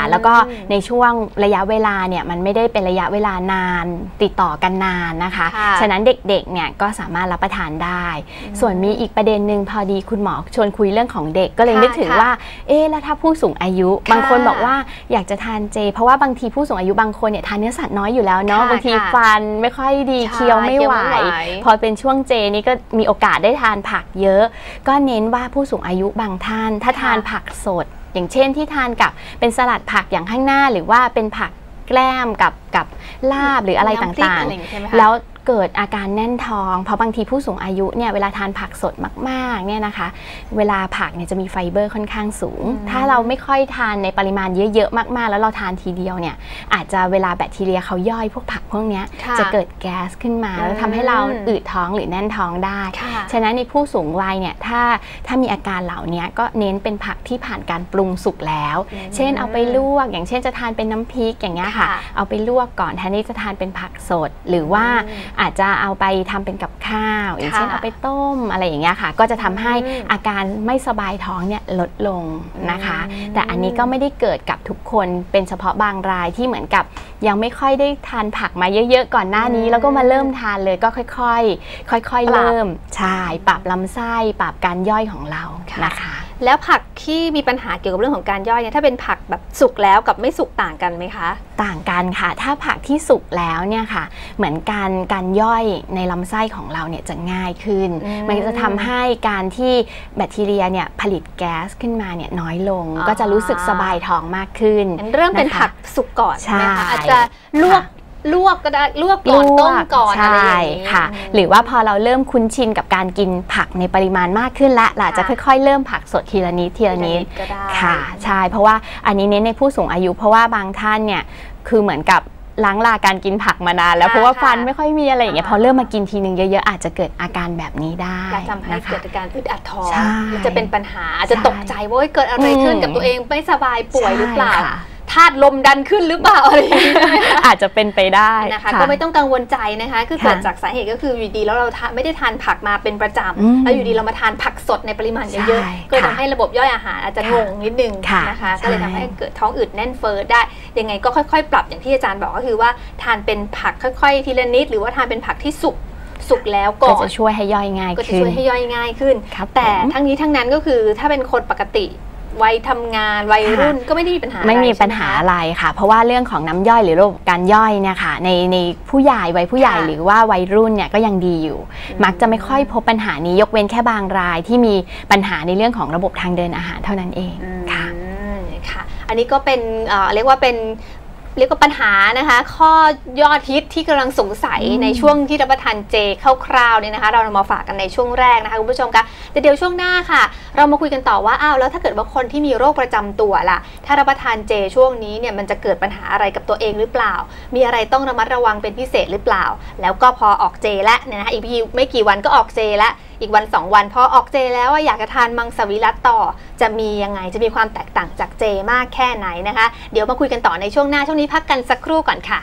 Speaker 2: ในช่วงระยะเวลาเนี่ยมันไม่ได้เป็นระยะเวลานานติดต่อกันนานนะคะฉะนั้นเด็กๆเนี่ยก็สามารถรับประทานได้ส่วนมีอีกประเด็นหนึ่งพอดีคุณหมอชวนคุยเรื่องของเด็กก็เลยนึกถึงว่าแล้วถ้าผู้สูงอายุบางคนบอกว่าอยากจะทานเจเพราะว่าบางทีผู้สูงอายุบางคนเนี่ยทานเนื้อสัตว์น้อยอยู่แล้วเนาะบางทีฟันไม่ค่อยดีเคี้ยวไม่ไหวพอเป็นช่วงเจนี่ก็มีโอกาสได้ทานผักเยอะก็เน้นว่าผู้สูงอายุบางท่านถ้าทานผักสดอย่างเช่นที่ทานกับเป็นสลัดผักอย่างข้างหน้าหรือว่าเป็นผักแกล้มกับลาบหรืออะไรต่างๆแล้วเกิดอาการแน่นท้องเพราะบางทีผู้สูงอายุเนี่ยเวลาทานผักสดมากๆเนี่ยนะคะเวลาผักเนี่ยจะมีไฟเบอร์ค่อนข้างสูงถ้าเราไม่ค่อยทานในปริมาณเยอะๆมากๆแล้วเราทานทีเดียวเนี่ยอาจจะเวลาแบคทีเรียเขาย่อยพวกผักพวกนี้จะเกิดแก๊สขึ้นมาแล้วทำให้เราอืดท้องหรือแน่นท้องได้ฉะนั้นในผู้สูงวัยเนี่ยถ้ามีอาการเหล่านี้ก็เน้นเป็นผักที่ผ่านการปรุงสุกแล้วเช่นเอาไปลวกอย่างเช่นจะทานเป็นน้ำพริกอย่างเงี้ยค่ะเอาไปลวกก่อนแทนที่จะทานเป็นผักสดหรือว่าอาจจะเอาไปทำเป็นกับข้าวอย่างเช่นเอาไปต้มอะไรอย่างเงี้ยค่ะก็จะทำให้อาการไม่สบายท้องเนี่ยลดลงนะคะแต่อันนี้ก็ไม่ได้เกิดกับทุกคนเป็นเฉพาะบางรายที่เหมือนกับยังไม่ค่อยได้ทานผักมาเยอะๆก่อนหน้านี้แล้วก็มาเริ่มทานเลยก็ค่อยๆเริ่มใช่ปรับลำไส้ปรับการย่อยของเรานะคะ
Speaker 1: แล้วผักที่มีปัญหาเกี่ยวกับเรื่องของการย่อยเนี่ยถ้าเป็นผักแบบสุกแล้วกับไม่สุกต่างกันไหมคะ
Speaker 2: ต่างกันค่ะถ้าผักที่สุกแล้วเนี่ยค่ะเหมือนการย่อยในลำไส้ของเราเนี่ยจะง่ายขึ้นมันจะทำให้การที่แบคทีเรียเนี่ยผลิตแก๊สขึ้นมาเนี่ยน้อยลงก็จะรู้สึกสบายท้องมากขึ้น
Speaker 1: เริ่มเป็นผักสุกก่อนใช่ไหมคะอาจจะลวกก็ได้ลวกก่อนต้มก่อนอะไรอย่างนี้
Speaker 2: ค่ะหรือว่าพอเราเริ่มคุ้นชินกับการกินผักในปริมาณมากขึ้นแล้วเราจะค่อยๆเริ่มผักสดทีละนิดค่ะใช่เพราะว่าอันนี้เน้นในผู้สูงอายุเพราะว่าบางท่านเนี่ยคือเหมือนกับล้างลาการกินผักมานานแล้วเพราะว่าฟันไม่ค่อยมีอะไรอย่างเงี้ยพอเริ่มมากินทีนึงเยอะๆอาจจะเกิดอาการแบบนี้ได้
Speaker 1: และทำให้เกิดอาการอึดอัดท้องจะเป็นปัญหาจะตกใจว่าเกิดอะไรขึ้นกับตัวเองไม่สบายป่วยหรือเปล่าธาตุลมดันขึ้นหรือเปล่าอะไร
Speaker 2: อาจจะเป็นไปได้
Speaker 1: นะคะก็ไม่ต้องกังวลใจนะคะคือเกิดจากสาเหตุก็คืออยู่ดีแล้วเราไม่ได้ทานผักมาเป็นประจำแล้วอยู่ดีเรามาทานผักสดในปริมาณเยอะๆก็ทำให้ระบบย่อยอาหารอาจจะงงนิดนึงนะคะก็เลยทำให้เกิดท้องอืดแน่นเฟ้อได้ยังไงก็ค่อยๆปรับอย่างที่อาจารย์บอกก็คือว่าทานเป็นผักค่อยๆทีละนิดหรือว่าทานเป็นผักที่สุกแล้วก่อน
Speaker 2: ก็จะช่วยให้ย่อยง่ายขึ้น
Speaker 1: ก็จะช่วยให้ย่อยง่ายขึ้นแต่ทั้งนี้ทั้งนั้นก็คือถ้าเป็นคนปกติวัยทำงานวัยรุ่นก็ไม่ได้มีปัญหา
Speaker 2: ไม่มีปัญหาอะไรค่ะเพราะว่าเรื่องของน้ำย่อยหรือระบบการย่อยเนี่ยค่ะในผู้ใหญ่วัยผู้ใหญ่หรือว่าวัยรุ่นเนี่ยก็ยังดีอยู่มักจะไม่ค่อยพบปัญหานี้ยกเว้นแค่บางรายที่มีปัญหาในเรื่องของระบบทางเดินอาหารเท่านั้นเองค่ะ
Speaker 1: อันนี้ก็เป็นเรียกว่าปัญหานะคะข้อยอดฮิตที่กำลังสงสัยในช่วงที่รับประทานเจคร่าวๆเนี่ยนะคะเรามาฝากกันในช่วงแรกนะคะคุณผู้ชมคะแต่เดี๋ยวช่วงหน้าค่ะเรามาคุยกันต่อว่าแล้วถ้าเกิดว่าคนที่มีโรคประจำตัวล่ะถ้ารับประทานเจช่วงนี้เนี่ยมันจะเกิดปัญหาอะไรกับตัวเองหรือเปล่ามีอะไรต้องระมัดระวังเป็นพิเศษหรือเปล่าแล้วก็พอออกเจแล้วนะคะอีกไม่กี่วันก็ออกเจแล้วอีกวัน2วันพอออกเจแล้วอยากจะทานมังสวิรัติต่อจะมียังไงจะมีความแตกต่างจากเจมากแค่ไหนนะคะเดี๋ยวมาคุยกันต่อในช่วงหน้าช่วงนี้พักกันสักครู่ก่อนค่ะ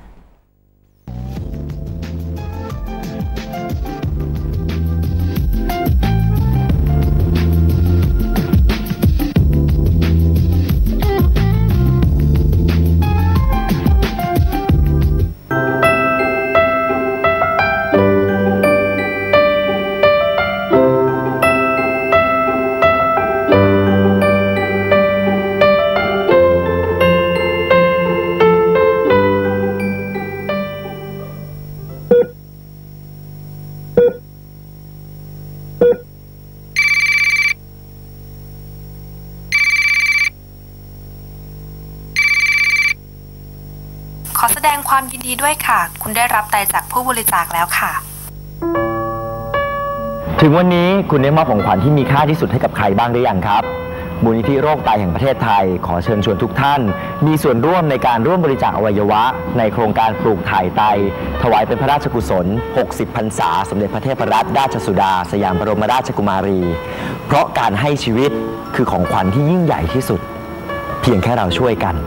Speaker 3: ขอแสดงความยินดีด้วยค่ะคุณได้รับไตจากผู้บริจาคแล้วค่ะ
Speaker 4: ถึงวันนี้คุณได้มอบของขวัญที่มีค่าที่สุดให้กับใครบ้างหรือยังครับมูลนิธิโรคไตแห่งประเทศไทยขอเชิญชวนทุกท่านมีส่วนร่วมในการร่วมบริจาคอวัยวะในโครงการปลูกถ่ายไตถวายเป็นพระราชกุศล60 พรรษาสมเด็จพระเทพรัตนราชสุดาสยามบรมราชกุมารีเพราะการให้ชีวิตคือของขวัญที่ยิ่งใหญ่ที่สุดเพียงแค่เราช่วยกัน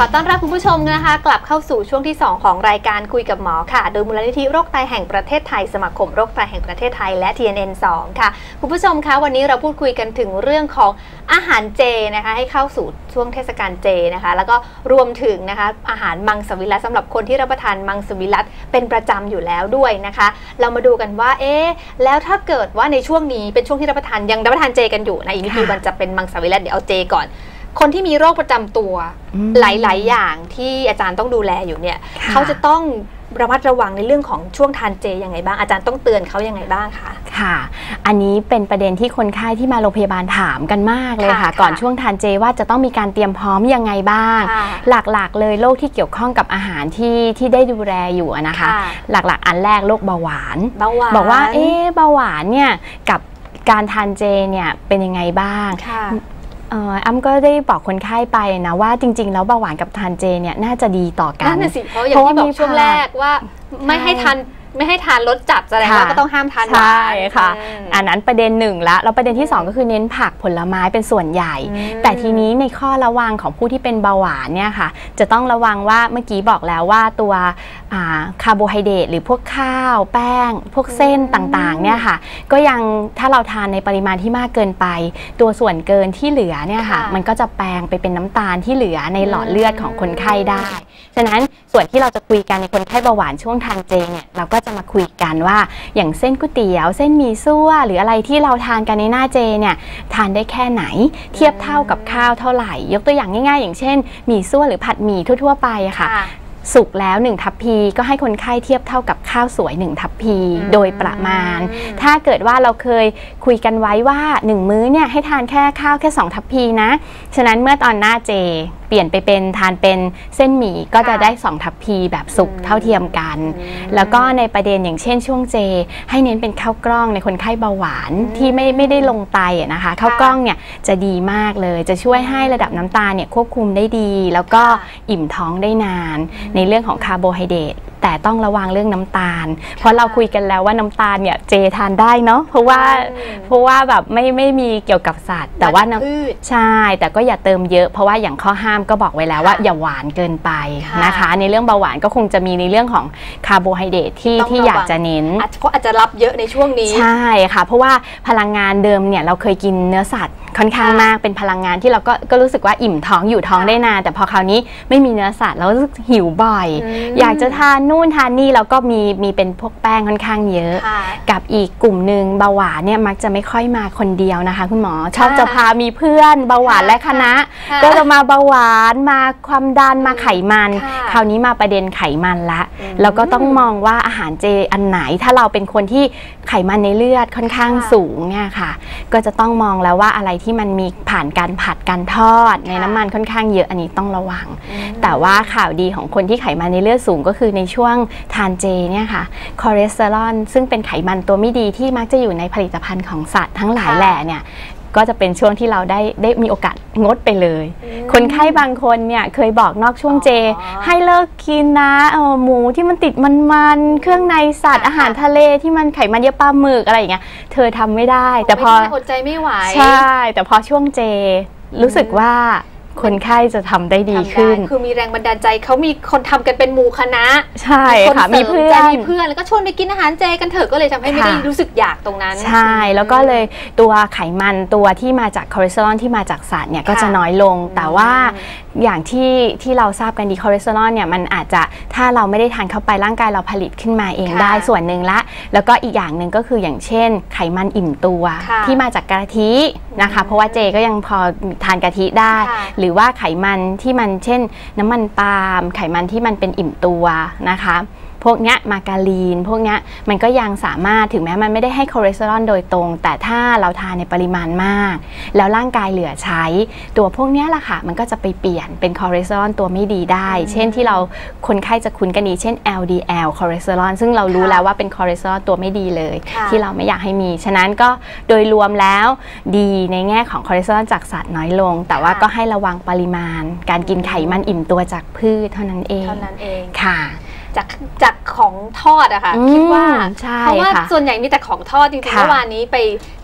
Speaker 1: ขอต้อนรับคุณผู้ชมนะคะกลับเข้าสู่ช่วงที่2ของรายการคุยกับหมอค่ะโดยมูลนิธิโรคไตแห่งประเทศไทยสมาคมโรคไตแห่งประเทศไทยและ TNN 2ค่ะคุณผู้ชมคะวันนี้เราพูดคุยกันถึงเรื่องของอาหารเจนะคะให้เข้าสู่ช่วงเทศกาลเจนะคะแล้วก็รวมถึงนะคะอาหารมังสวิรัติสำหรับคนที่รับประทานมังสวิรัติเป็นประจำอยู่แล้วด้วยนะคะเรามาดูกันว่าแล้วถ้าเกิดว่าในช่วงนี้เป็นช่วงที่ยังรับประทานเจกันอยู่นะอีกนิดนึงมันจะเป็นมังสวิรัติเดี๋ยวเอาเจก่อนคนที่มีโรคประจำตัวหลายๆอย่างที่อาจารย์ต้องดูแลอยู่เนี่ยเขาจะต้องระมัดระวังในเรื่องของช่วงทานเจยังไงบ้างอาจารย์ต้องเตือนเขายังไงบ้างคะ
Speaker 2: ค่ะอันนี้เป็นประเด็นที่คนไข้ที่มาโรงพยาบาลถามกันมากเลยค่ะก่อนช่วงทานเจว่าจะต้องมีการเตรียมพร้อมยังไงบ้างหลักๆเลยโรคที่เกี่ยวข้องกับอาหารที่ได้ดูแลอยู่นะคะหลักๆอันแรกโรคเบาหวานบอกว่าเบาหวานเนี่ยกับการทานเจเนี่ยเป็นยังไงบ้างอ้ำก็ได้บอกคนไข้ไปนะว่าจริงๆแล้วเบาหวานกับทานเจเนี่ยน่าจะดีต่อกัน
Speaker 1: นั่นน่ะสิเพราะอย่างที่บอกช่วงแรกว่าไม่ให้ทานรสจัดแสดงว่าก็ต้องห้ามทานหวาน
Speaker 2: ใช่ค่ะอันนั้นประเด็นหนึ่งละแล้วประเด็นที่2ก็คือเน้นผักผลไม้เป็นส่วนใหญ่แต่ทีนี้ในข้อระวังของผู้ที่เป็นเบาหวานเนี่ยค่ะจะต้องระวังว่าเมื่อกี้บอกแล้วว่าตัวคาร์โบไฮเดรตหรือพวกข้าวแป้งพวกเส้นต่างๆเนี่ยค่ะก็ยังถ้าเราทานในปริมาณที่มากเกินไปตัวส่วนเกินที่เหลือเนี่ยค่ะมันก็จะแปลงไปเป็นน้ำตาลที่เหลือในหลอดเลือดของคนไข้ได้ฉะนั้นส่วนที่เราจะคุยกันในคนไข้เบาหวานช่วงทานเจเนี่ยเราก็จะมาคุยกันว่าอย่างเส้นก๋วยเตี๋ยวเส้นหมี่ซั่วหรืออะไรที่เราทานกันในหน้าเจเนี่ยทานได้แค่ไหนเทียบเท่ากับข้าวเท่าไหร่ยกตัวอย่างง่ายๆอย่างเช่นหมี่ซั่วหรือผัดหมี่ทั่วๆไปค่ะสุกแล้ว1ทัพพีก็ให้คนไข้เทียบเท่ากับข้าวสวย1ทัพพีโดยประมาณถ้าเกิดว่าเราเคยคุยกันไว้ว่า1มื้อเนี่ยให้ทานแค่ข้าวแค่2ทัพพีนะฉะนั้นเมื่อตอนหน้าเจเปลี่ยนไปเป็นทานเป็นเส้นหมี่ก็จะได้2ทัพพีแบบสุกเท่าเทียมกันแล้วก็ในประเด็นอย่างเช่นช่วงเจให้เน้นเป็นข้าวกล้องในคนไข้เบาหวานที่ไม่ได้ลงไตนะคะข้าวกล้องเนี่ยจะดีมากเลยจะช่วยให้ระดับน้ำตาลเนี่ยควบคุมได้ดีแล้วก็อิ่มท้องได้นานในเรื่องของคาร์โบไฮเดรตแต่ต้องระวังเรื่องน้ำตาลเพราะเราคุยกันแล้วว่าน้ำตาลเนี่ยเจทานได้เนาะเพราะว่าแบบไม่มีเกี่ยวกับสัตว์แต่ว่าใช่แต่ก็อย่าเติมเยอะเพราะว่าอย่างข้อห้ามก็บอกไว้แล้วว่าอย่าหวานเกินไปนะคะในเรื่องเบาหวานก็คงจะมีในเรื่องของคาร์โบไฮเดรตที่อยากจะเน้น
Speaker 1: เพราะอาจจะรับเยอะในช่วงนี้
Speaker 2: ใช่ค่ะเพราะว่าพลังงานเดิมเนี่ยเราเคยกินเนื้อสัตว์ค่อนข้างมากเป็นพลังงานที่เราก็รู้สึกว่าอิ่มท้องอยู่ท้องได้นานแต่พอคราวนี้ไม่มีเนื้อสัตว์เรารู้สึกหิวบ่อยอยากจะทานนู่นทานนี่แล้วก็มีเป็นพวกแป้งค่อนข้างเยอะกับอีกกลุ่มหนึ่งเบาหวานเนี่ยมักจะไม่ค่อยมาคนเดียวนะคะคุณหมอชอบจะพามีเพื่อนเบาหวานและคณะก็จะมาเบาหวานมาความดันมาไขมันคราวนี้มาประเด็นไขมันละแล้วก็ต้องมองว่าอาหารเจอันไหนถ้าเราเป็นคนที่ไขมันในเลือดค่อนข้างสูงเนี่ยค่ะก็จะต้องมองแล้วว่าอะไรที่มันมีผ่านการผัดการทอดในน้ำมันค่อนข้างเยอะอันนี้ต้องระวังแต่ว่าข่าวดีของคนที่ไขมันในเลือดสูงก็คือในช่วงทานเจเนี่ยค่ะคอเลสเตอรอลซึ่งเป็นไขมันตัวไม่ดีที่มักจะอยู่ในผลิตภัณฑ์ของสัตว์ทั้งหลายแหล่เนี่ยก็จะเป็นช่วงที่เราได้มีโอกาสงดไปเลยคนไข้บางคนเนี่ยเคยบอกนอกช่วงเจให้เลิกกินนะหมูที่มันติดมันเครื่องในสัตว์อาหารทะเลที่มันไขมันเยอะปลาหมึกอะไรอย่างเงี้ยเธอทำไม่ได้แต่พอ
Speaker 1: อดใจไม่ไหว
Speaker 2: ใช่แต่พอช่วงเจรู้สึกว่าคนไข้จะทำได้ดีขึ้น
Speaker 1: คือมีแรงบันดาลใจเขามีคนทำกันเป็นหมู่คณะ
Speaker 2: ใช่ค่ะมีเพื่
Speaker 1: อนแล้วก็ชวนไปกินอาหารเจกันเถอะก็เลยทำให้ไม่ได้รู้สึกอยากตรงนั้น
Speaker 2: ใช่แล้วก็เลยตัวไขมันตัวที่มาจากคอเลสเตอรอลที่มาจากสัตว์เนี่ยก็จะน้อยลงแต่ว่าอย่างที่เราทราบกันดีคอเลสเตอรอลเนี่ยมันอาจจะถ้าเราไม่ได้ทานเข้าไปร่างกายเราผลิตขึ้นมาเองได้ส่วนหนึ่งละแล้วก็อีกอย่างหนึ่งก็คืออย่างเช่นไขมันอิ่มตัวที่มาจากกะทินะคะเพราะว่าเจก็ยังพอทานกะทิได้หรือว่าไขมันที่มันเช่นน้ำมันปาล์มไขมันที่มันเป็นอิ่มตัวนะคะพวกเนี้ยมาการีนพวกเนี้ยมันก็ยังสามารถถึงแม้มันไม่ได้ให้คอเลสเตอรอลโดยตรงแต่ถ้าเราทานในปริมาณมากแล้วร่างกายเหลือใช้ตัวพวกเนี้ยล่ะค่ะมันก็จะไปเปลี่ยนเป็นคอเลสเตอรอลตัวไม่ดีได้เช่นที่เราคนไข้จะคุ้นกันดีเช่น LDL คอเลสเตอรอลซึ่งเรารู้แล้วว่าเป็นคอเลสเตอรอลตัวไม่ดีเลยที่เราไม่อยากให้มีฉะนั้นก็โดยรวมแล้วดีในแง่ของคอเลสเตอรอลจากสัตว์น้อยลงแต่ว่าก็ให้ระวังปริมาณการกินไขมันอิ่มตัวจากพืชเท่านั้นเองค่ะ
Speaker 1: จากของทอดอะค่ะคิดว่าเพราะว่าส่วนใหญ่มีแต่ของทอดจริงๆเมื่อวานนี้ไป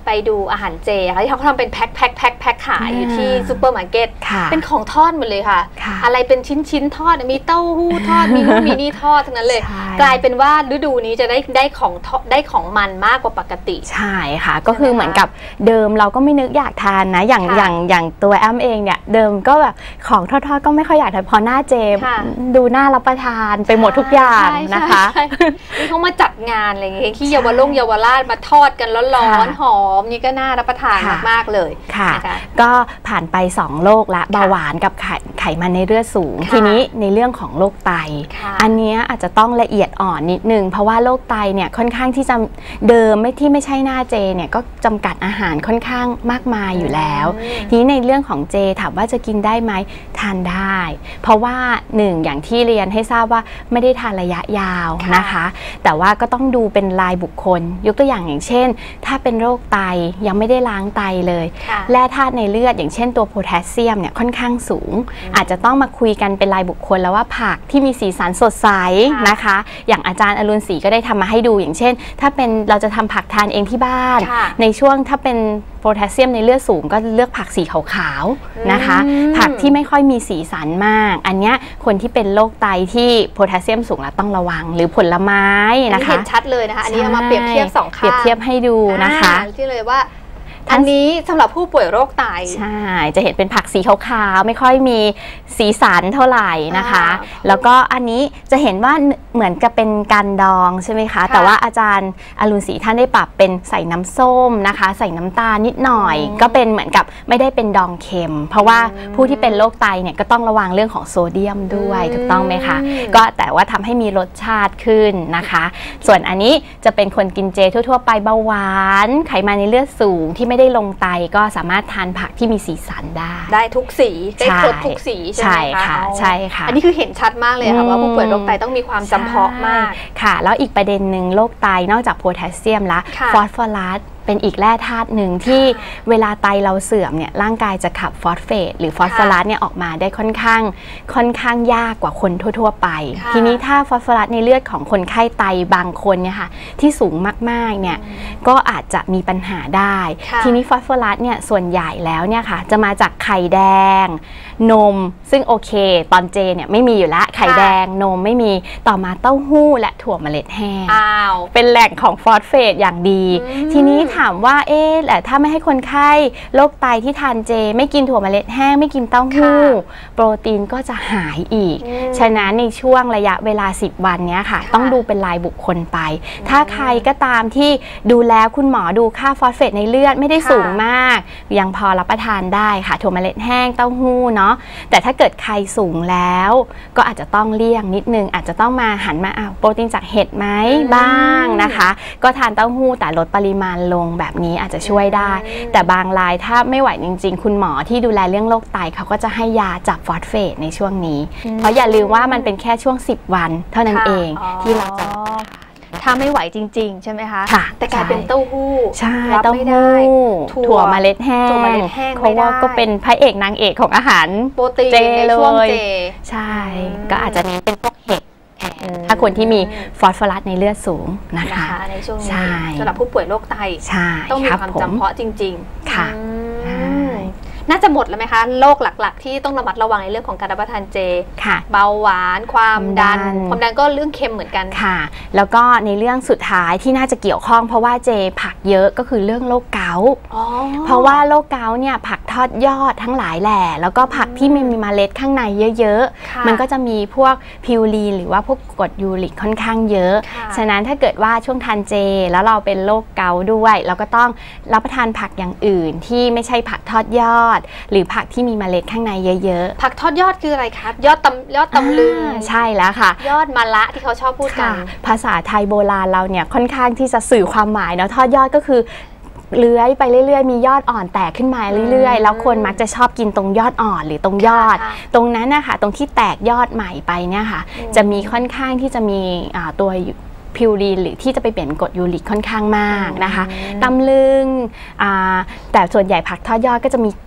Speaker 1: ไปดูอาหารเจค่ะที่เขาทำเป็นแพ็คขายอยู่ที่ซูเปอร์มาร์เก็ตเป็นของทอดหมดเลยค่ะอะไรเป็นชิ้นทอดมีเต้าหู้ทอดมีนู่นมีนี่ทอดทั้งนั้นเลยกลายเป็นว่าฤดูนี้จะได้ของมันมากกว่าปกติ
Speaker 2: ใช่ค่ะก็คือเหมือนกับเดิมเราก็ไม่นึกอยากทานนะอย่างตัวแอมเองเนี่ยเดิมก็แบบของทอดก็ไม่ค่อยอยากทานพอหน้าเจดูน่ารับประทานไปหมดทุกอย่างนะคะ
Speaker 1: นี่เขามาจัดงานอะไรอย่างเงี้ยที่เยาวราชมาทอดกันร้อนๆหอมนี่ก็น่ารับประทานมากๆเลย
Speaker 2: ค่ะก็ผ่านไป2โรคละเบาหวานกับไขมันในเลือดสูงทีนี้ในเรื่องของโรคไตอันนี้อาจจะต้องละเอียดอ่อนนิดนึงเพราะว่าโรคไตเนี่ยค่อนข้างที่จะเดิมไม่ใช่หน้าเจเนี่ยก็จำกัดอาหารค่อนข้างมากมายอยู่แล้วทีนี้ในเรื่องของเจถามว่าจะกินได้ไหมทานได้เพราะว่า1อย่างที่เรียนให้ทราบว่าไม่ได้ทานระยะยาวนะคะแต่ว่าก็ต้องดูเป็นรายบุคคลยกตัวอย่างเช่นถ้าเป็นโรคไตยังไม่ได้ล้างไตเลยแร่ธาตุในเลือดอย่างเช่นตัวโพแทสเซียมเนี่ยค่อนข้างสูงอาจจะต้องมาคุยกันเป็นรายบุคคลแล้วว่าผักที่มีสีสันสดใสนะคะอย่างอาจารย์อรุณศรีก็ได้ทำมาให้ดูอย่างเช่นถ้าเป็นเราจะทำผักทานเองที่บ้านในช่วงถ้าเป็นโพแทสเซียมในเลือดสูงก็เลือกผักสีขาวๆนะคะผักที่ไม่ค่อยมีสีสันมากอันนี้คนที่เป็นโรคไตที่โพแทสเซียมสูงแล้วต้องระวังหรือผลไม้นะคะ
Speaker 1: เห็นชัดเลยนะคะอันนี้เอามาเปรียบเทียบ2ข้าง
Speaker 2: เปรียบเทียบให้ดูนะคะ
Speaker 1: ที่เลยว่าอันนี้สำหรับผู้ป่วยโรคไต
Speaker 2: ใช่จะเห็นเป็นผักสีขาวๆไม่ค่อยมีสีสันเท่าไหร่นะคะแล้วก็อันนี้จะเห็นว่าเหมือนกับเป็นการดองใช่ไหมคะแต่ว่าอาจารย์อรุณศรีท่านได้ปรับเป็นใส่น้ำส้มนะคะใส่น้ำตาลนิดหน่อยก็เป็นเหมือนกับไม่ได้เป็นดองเค็มเพราะว่าผู้ที่เป็นโรคไตเนี่ยก็ต้องระวังเรื่องของโซเดียมด้วยถูกต้องไหมคะก็แต่ว่าทำให้มีรสชาติขึ้นนะคะส่วนอันนี้จะเป็นคนกินเจทั่วๆไปเบาหวานไขมันในเลือดสูงที่ไม่ได้ลงไตก็สามารถทานผักที่มีสีสันได้
Speaker 1: ทุกสีได้ครบทุกสีใช่ไหมคะ
Speaker 2: ใช่ค่ะ
Speaker 1: อันนี้คือเห็นชัดมากเลยค่ะว่าผู้ป่วยโรคไตต้องมีความจำเพาะมาก
Speaker 2: ค่ะแล้วอีกประเด็นหนึ่งโรคไตนอกจากโพแทสเซียมและฟอสฟอรัสเป็นอีกแร่ธาตุหนึ่งที่เวลาไตเราเสื่อมเนี่ยร่างกายจะขับฟอสเฟตหรือฟอสฟอรัสเนี่ยออกมาได้ค่อนข้างยากกว่าคนทั่วๆไปทีนี้ถ้าฟอสฟอรัสในเลือดของคนไข้ไตบางคนเนี่ยค่ะที่สูงมากๆเนี่ยก็อาจจะมีปัญหาได้ทีนี้ฟอสฟอรัสเนี่ยส่วนใหญ่แล้วเนี่ยค่ะจะมาจากไข่แดงนมซึ่งโอเคตอนเจเนี่ยไม่มีอยู่แล้วไข่แดงนมไม่มีต่อมาเต้าหู้และถั่วเมล็ดแห้งเป็นแหล่งของฟอสเฟตอย่างดีทีนี้ถามว่าแต่ถ้าไม่ให้คนไข้โรคไตที่ทานเจไม่กินถั่วเมล็ดแห้งไม่กินเต้าหู้โปรตีนก็จะหายอีกฉะนั้นในช่วงระยะเวลา10วันนี้ค่ะต้องดูเป็นรายบุคคลไปถ้าใครก็ตามที่ดูแล้วคุณหมอดูค่าฟอสเฟตในเลือดไม่ได้สูงมากยังพอรับประทานได้ค่ะถั่วเมล็ดแห้งเต้าหู้เนาะแต่ถ้าเกิดใครสูงแล้วก็อาจจะต้องเลี่ยงนิดนึงอาจจะต้องมาหันมาโปรตีนจากเห็ดไหมบ้างนะคะก็ทานเต้าหู้แต่ลดปริมาณลงแบบนี้อาจจะช่วยได้แต่บางรายถ้าไม่ไหวจริงๆคุณหมอที่ดูแลเรื่องโรคไตเขาก็จะให้ยาจับฟอสเฟตในช่วงนี้เพราะอย่าลืมว่ามันเป็นแค่ช่วง10วันเท่านั้นเองที่เราจะ
Speaker 1: ถ้าไม่ไหวจริงๆใช่ไหมคะแต่กลายเป็นเต้าหู้
Speaker 2: ใช่เต้าหู้ถั่วเมล็ดแห้งเพราะว่าก็เป็นพระเอกนางเอกของอาหาร
Speaker 1: โปรตีนในช่วงเจ
Speaker 2: ใช่ก็อาจจะนี้เป็นพวกเห็ดถ้าคนที่มีฟอสฟอรัสในเลือดสูงนะคะ
Speaker 1: ในช่วงนี้สำหรับผู้ป่วยโรคไตต้องมีความจำเพาะจริงๆ
Speaker 2: ค่ะ
Speaker 1: น่าจะหมดแล้วไหมคะโรคหลักๆที่ต้องระมัดระวังในเรื่องของการรับประทานเจเบาหวานความดันก็เรื่องเค็มเหมือนกัน
Speaker 2: ค่ะแล้วก็ในเรื่องสุดท้ายที่น่าจะเกี่ยวข้องเพราะว่าเจผักเยอะก็คือเรื่องโรคเกาต์เพราะว่าโรคเกาต์เนี่ยผักทอดยอดทั้งหลายแหล่แล้วก็ผักที่มีเมล็ดข้างในเยอะๆมันก็จะมีพวกพิวรีนหรือว่าพวกกรดยูริกค่อนข้างเยอะฉะนั้นถ้าเกิดว่าช่วงทานเจแล้วเราเป็นโรคเกาต์ด้วยเราก็ต้องรับประทานผักอย่างอื่นที่ไม่ใช่ผักทอดยอดหรือผักที่มีเมล็ดข้างในเยอะ
Speaker 1: ๆผักทอดยอดคืออะไรคะยอดตำลึง
Speaker 2: ใช่แล้วค่ะ
Speaker 1: ยอดมะละที่เขาชอบพูดกัน
Speaker 2: ภาษาไทยโบราณเราเนี่ยค่อนข้างที่จะสื่อความหมายเนาะทอดยอดก็คือเลื้อยไปเรื่อยๆมียอดอ่อนแตกขึ้นมาเรื่อยๆแล้วคนมักจะชอบกินตรงยอดอ่อนหรือตรงยอดตรงนั้นนะคะตรงที่แตกยอดใหม่ไปเนี่ยค่ะจะมีค่อนข้างที่จะมีตัวพิวรีนหรือที่จะไปเปลี่ยนกรดยูริกค่อนข้างมากนะคะตำลึงแต่ส่วนใหญ่ผักทอดยอดก็จะมี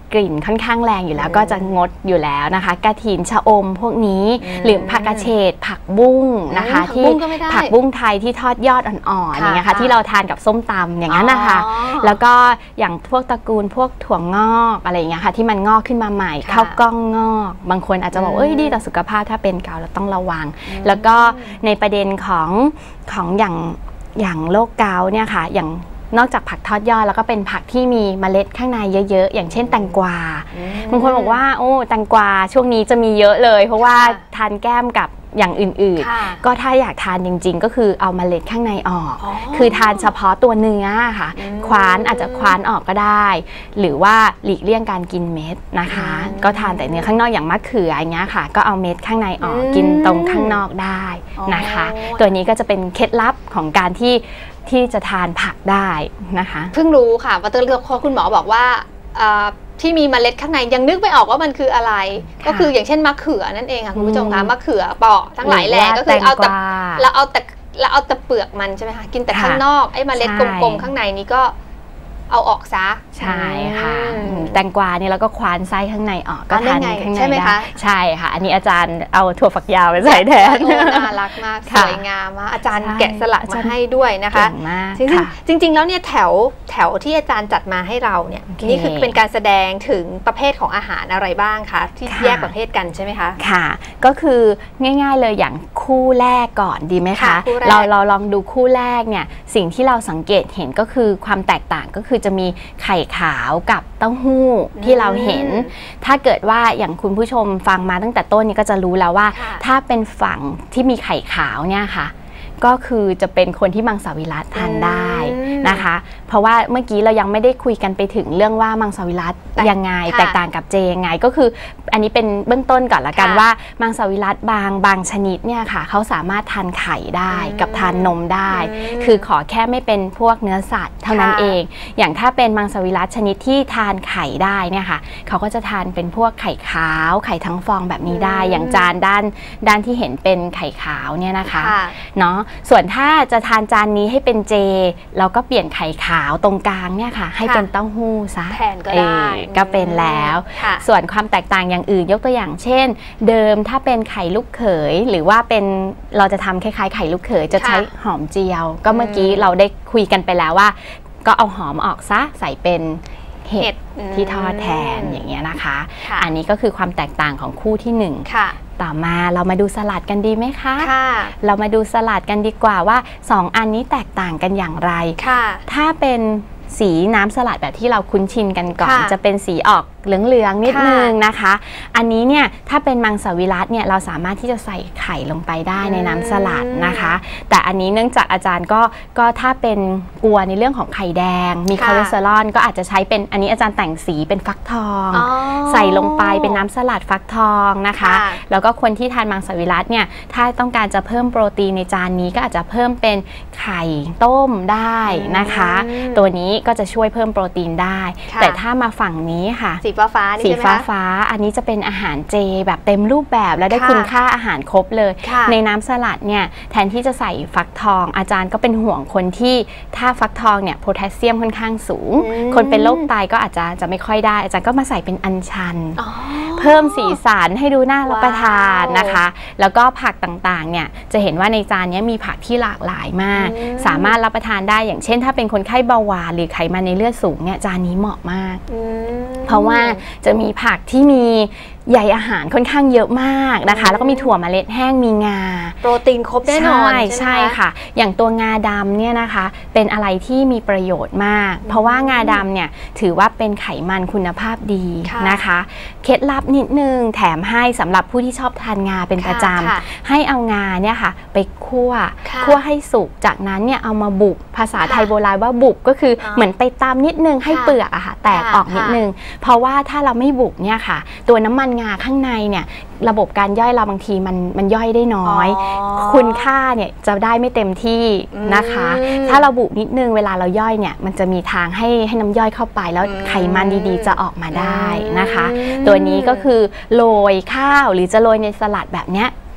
Speaker 2: กลิ่นค่อนข้างแรงอยู่แล้วก็จะงดอยู่แล้วนะคะกระถินชะอมพวกนี้หรือผักกระเฉดผักบุ้งนะคะที่ผักบุ้งไทยที่ทอดยอดอ่อนๆอย่างเงี้ยค่ะที่เราทานกับส้มตำอย่างนั้นนะคะแล้วก็อย่างพวกตระกูลพวกถั่วงอกอะไรอย่างเงี้ยค่ะที่มันงอกขึ้นมาใหม่ข้าวกล้องงอกบางคนอาจจะบอกดีต่อสุขภาพถ้าเป็นเกาเราต้องระวังแล้วก็ในประเด็นของอย่างโรคเกาต์เนี่ยค่ะอย่างนอกจากผักทอดยอดแล้วก็เป็นผักที่มีเมล็ดข้างในเยอะๆอย่างเช่นแตงกวาบางคนบอกว่าโอ้แตงกวาช่วงนี้จะมีเยอะเลยเพราะว่าทานแก้มกับอย่างอื่นๆก็ถ้าอยากทานจริงๆก็คือเอาเมล็ดข้างในออกคือทานเฉพาะตัวเนื้อค่ะคว้านอาจจะคว้านออกก็ได้หรือว่าหลีกเลี่ยงการกินเม็ดนะคะก็ทานแต่เนื้อข้างนอกอย่างมะเขืออย่างเงี้ยค่ะก็เอาเม็ดข้างในออกกินตรงข้างนอกได้นะคะตัวนี้ก็จะเป็นเคล็ดลับของการที่จะทานผักได้นะคะ
Speaker 1: เพิ่งรู้ค่ะว่าคุณหมอบอกว่าที่มีเมล็ดข้างในยังนึกไม่ออกว่ามันคืออะไรก็คืออย่างเช่นมะเขือนั่นเองค่ะคุณผู้ชมคะมะเขือเปาะทั้งหลายแหล่ก็คือเอาแต่เปลือกมันใช่ไหมคะกินแต่ข้างนอกไอ้เมล็ดกลมๆข้างในนี้ก็เอาออกซะ
Speaker 2: ใช่ค่ะแตงกวาเนี่ยเราก็คว้านไส้ข้างในออกก็ทานข้างใน
Speaker 1: ใช่ไหมคะ
Speaker 2: ใช่ค่ะอันนี้อาจารย์เอาถั่วฝักยาวไปใส่แทน
Speaker 1: น่ารักมากสวยงามมากอาจารย์แกะสลักมาให้ด้วยนะคะจริงๆแล้วเนี่ยแถวที่อาจารย์จัดมาให้เราเนี่ยนี่คือเป็นการแสดงถึงประเภทของอาหารอะไรบ้างคะที่แยกประเภทกันใช่ไหมคะ
Speaker 2: ค่ะก็คือง่ายๆเลยอย่างคู่แรกก่อนดีไหมคะเราลองดูคู่แรกเนี่ยสิ่งที่เราสังเกตเห็นก็คือความแตกต่างก็คือจะมีไข่ขาวกับเต้าหู้ที่เราเห็นถ้าเกิดว่าอย่างคุณผู้ชมฟังมาตั้งแต่ต้นนี้ก็จะรู้แล้วว่าถ้าเป็นฝั่งที่มีไข่ขาวเนี่ยค่ะก็คือจะเป็นคนที่มังสวิรัติทานได้นะคะเพราะว่าเมื่อกี้เรายังไม่ได้คุยกันไปถึงเรื่องว่ามังสวิรัติยังไงแตกต่างกับเจยังไงก็คืออันนี้เป็นเบื้องต้นก่อนละกันว่ามังสวิรัติบางชนิดเนี่ยค่ะเขาสามารถทานไข่ได้กับทานนมได้คือขอแค่ไม่เป็นพวกเนื้อสัตว์เท่านั้นเองอย่างถ้าเป็นมังสวิรัติชนิดที่ทานไข่ได้เนี่ยค่ะเขาก็จะทานเป็นพวกไข่ขาวไข่ทั้งฟองแบบนี้ได้อย่างจานด้านที่เห็นเป็นไข่ขาวเนี่ยนะคะเนาะส่วนถ้าจะทานจานนี้ให้เป็นเจเราก็เปลี่ยนไข่ขาวตรงกลางเนี่ยค่ะให้เป็นเต้าหู้ซะ
Speaker 1: แทนก็ได้
Speaker 2: ก็เป็นแล้วส่วนความแตกต่างอย่างอื่นยกตัวอย่างเช่นเดิมถ้าเป็นไข่ลูกเขยหรือว่าเป็นเราจะทำคล้ายๆไข่ลูกเขยจะใช้หอมเจียวก็เมื่อกี้เราได้คุยกันไปแล้วว่าก็เอาหอมออกซะใส่เป็นเห็ดที่ทอดแทนอย่างเงี้ยนะคะอันนี้ก็คือความแตกต่างของคู่ที่1ต่อมาเรามาดูสลัดกันดีไหมคะเรามาดูสลัดกันดีกว่าว่า2อันนี้แตกต่างกันอย่างไรถ้าเป็นสีน้ำสลัดแบบที่เราคุ้นชินกันก่อนจะเป็นสีออกเหลืองๆนิดนึงนะคะอันนี้เนี่ยถ้าเป็นมังสวิรัติเนี่ยเราสามารถที่จะใส่ไข่ลงไปได้ในน้ำสลัดนะคะแต่อันนี้เนื่องจากอาจารย์ก็ถ้าเป็นกลัวในเรื่องของไข่แดงมีคอเลสเตอรอลก็อาจจะใช้เป็นอันนี้อาจารย์แต่งสีเป็นฟักทองใส่ลงไปเป็นน้ำสลัดฟักทองนะคะแล้วก็คนที่ทานมังสวิรัติเนี่ยถ้าต้องการจะเพิ่มโปรตีนในจานนี้ก็อาจจะเพิ่มเป็นไข่ต้มได้นะคะตัวนี้ก็จะช่วยเพิ่มโปรตีนได้แต่ถ้ามาฝั่งนี้ค่ะ
Speaker 1: สีฟ้าๆ
Speaker 2: สีฟ้าอันนี้จะเป็นอาหารเจแบบเต็มรูปแบบและได้คุณค่าอาหารครบเลยในน้ำสลัดเนี่ยแทนที่จะใส่ฟักทองอาจารย์ก็เป็นห่วงคนที่ถ้าฟักทองเนี่ยโพแทสเซียมค่อนข้างสูงคนเป็นโรคไตก็อาจจะไม่ค่อยได้อาจารย์ก็มาใส่เป็นอัญชันเพิ่มสีสันให้ดูน่ารับประทานนะคะแล้วก็ผักต่างๆเนี่ยจะเห็นว่าในจานนี้มีผักที่หลากหลายมากสามารถรับประทานได้อย่างเช่นถ้าเป็นคนไข้เบาหวานหรือไขมันในเลือดสูงเนี่ยจานนี้เหมาะมากเพราะว่าจะมีผักที่มีใยอาหารค่อนข้างเยอะมากนะคะแล้วก็มีถั่วเมล็ดแห้งมีงา
Speaker 1: โปรตีนครบแน่นอน
Speaker 2: ใช่ค่ะอย่างตัวงาดำเนี่ยนะคะเป็นอะไรที่มีประโยชน์มากเพราะว่างาดำเนี่ยถือว่าเป็นไขมันคุณภาพดีนะคะเคล็ดลับนิดนึงแถมให้สำหรับผู้ที่ชอบทานงาเป็นประจำให้เอางาเนี่ยค่ะไปคั่วให้สุกจากนั้นเนี่ยเอามาบุบภาษาไทยโบราณว่าบุบก็คือเหมือนไปตำนิดนึงให้เปลือกอะค่ะแตกออกนิดนึงเพราะว่าถ้าเราไม่บุบเนี่ยค่ะตัวน้ำมันงาข้างในเนี่ยระบบการย่อยเราบางทีมันย่อยได้น้อยคุณค่าเนี่ยจะได้ไม่เต็มที่นะคะถ้าเราบุนิดนึงเวลาเราย่อยเนี่ยมันจะมีทางให้น้ำย่อยเข้าไปแล้วไขมันดีๆจะออกมาได้นะคะตัวนี้ก็คือโรยข้าวหรือจะโรยในสลัดแบบเนี้ย